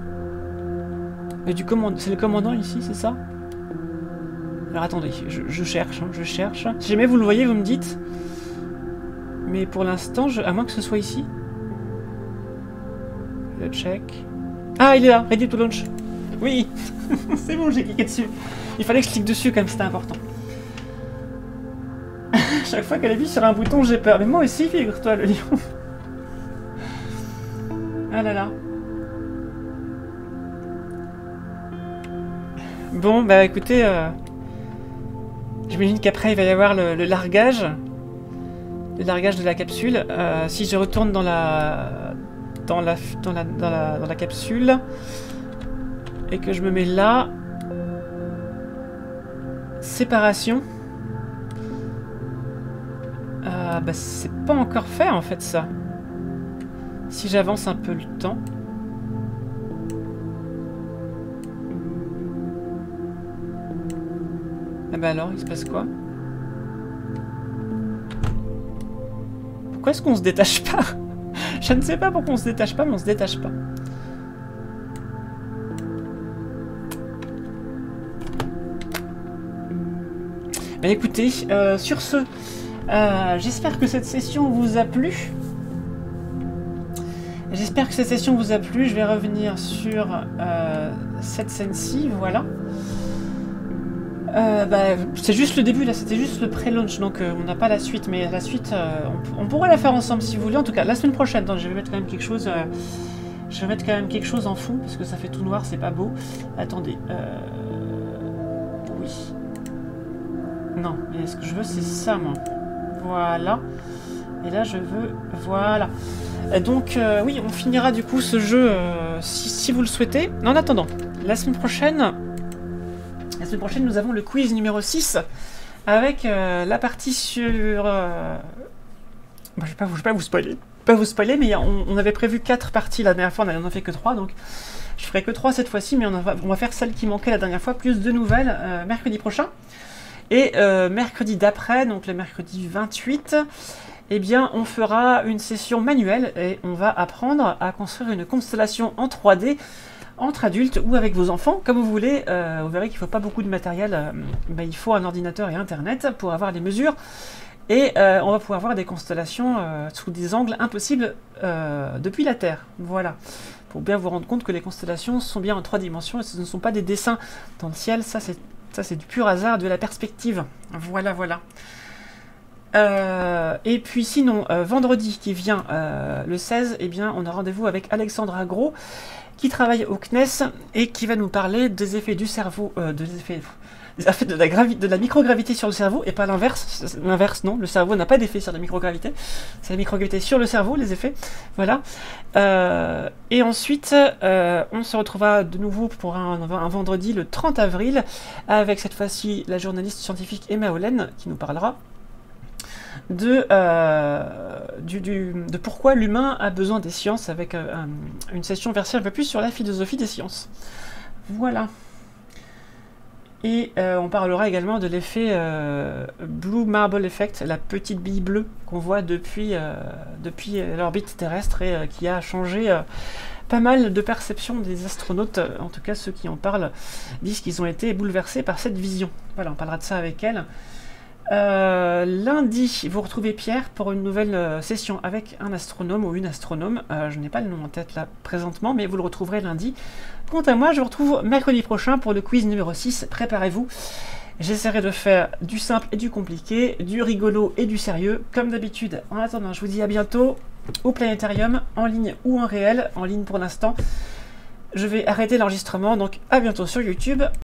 Du commandant. C'est le commandant ici, c'est ça? Alors attendez, je cherche, hein, je cherche. Si jamais vous le voyez, vous me dites. Mais pour l'instant, à moins que ce soit ici. Le check. Ah, il est là, Ready to Launch. Oui. C'est bon, j'ai cliqué dessus. Il fallait que je clique dessus comme c'était important. Chaque fois qu'elle appuie sur un bouton, j'ai peur. Mais moi aussi, figure-toi, le lion. Ah là là. Bon, bah écoutez, j'imagine qu'après il va y avoir le largage. Le largage de la capsule. Si je retourne dans la capsule et que je me mets là. Séparation. Bah c'est pas encore fait en fait ça. Si j'avance un peu le temps. Ah bah alors, il se passe quoi? Pourquoi est-ce qu'on se détache pas? Je ne sais pas pourquoi on se détache pas, mais on se détache pas. Bah écoutez, sur ce, j'espère que cette session vous a plu. J'espère que cette session vous a plu. Je vais revenir sur cette scène-ci, voilà. Bah, c'est juste le début, là, c'était juste le pré-launch, donc on n'a pas la suite, mais la suite, on pourrait la faire ensemble si vous voulez. En tout cas, la semaine prochaine, donc, je vais mettre quand même quelque chose, en fond, parce que ça fait tout noir, c'est pas beau. Attendez, oui. Non, mais ce que je veux, c'est ça, moi. Voilà. Et là, je veux, voilà. Donc, oui, on finira du coup ce jeu, si vous le souhaitez. En attendant, la semaine prochaine, nous avons le quiz numéro 6 avec la partie sur je vais pas vous spoiler. Pas vous spoiler, mais on avait prévu 4 parties la dernière fois, on n'en a fait que 3, donc je ferai que 3 cette fois-ci, mais on va faire celle qui manquait la dernière fois, plus 2 nouvelles mercredi prochain. Et mercredi d'après, donc le mercredi 28, eh bien, on fera une session manuelle et on va apprendre à construire une constellation en 3D entre adultes ou avec vos enfants, comme vous voulez. Vous verrez qu'il ne faut pas beaucoup de matériel, il faut un ordinateur et internet pour avoir les mesures. Et on va pouvoir voir des constellations sous des angles impossibles depuis la Terre. Voilà. Pour bien vous rendre compte que les constellations sont bien en 3 dimensions et ce ne sont pas des dessins dans le ciel. Ça, c'est du pur hasard, de la perspective. Voilà, voilà. Et puis sinon, vendredi qui vient, le 16, eh bien, on a rendez-vous avec Alexandra Gros, qui travaille au CNES et qui va nous parler des effets du cerveau, des effets de la microgravité sur le cerveau, et pas l'inverse. L'inverse, non, le cerveau n'a pas d'effet sur la microgravité. C'est la microgravité sur le cerveau, les effets. Voilà. Et ensuite, on se retrouvera de nouveau pour un vendredi, le 30 avril, avec cette fois-ci la journaliste scientifique Emma Hollen, qui nous parlera de pourquoi l'humain a besoin des sciences, avec une session versée un peu plus sur la philosophie des sciences. Voilà. Et on parlera également de l'effet Blue Marble Effect, la petite bille bleue qu'on voit depuis l'orbite terrestre et qui a changé pas mal de perceptions des astronautes. En tout cas, ceux qui en parlent disent qu'ils ont été bouleversés par cette vision. Voilà, on parlera de ça avec elle. Lundi, vous retrouvez Pierre pour une nouvelle session avec un astronome ou une astronome. Je n'ai pas le nom en tête là présentement, mais vous le retrouverez lundi. Quant à moi, je vous retrouve mercredi prochain pour le quiz numéro 6. Préparez-vous. J'essaierai de faire du simple et du compliqué, du rigolo et du sérieux, comme d'habitude. En attendant, je vous dis à bientôt au Planétarium, en ligne ou en réel. En ligne pour l'instant. Je vais arrêter l'enregistrement, donc à bientôt sur YouTube.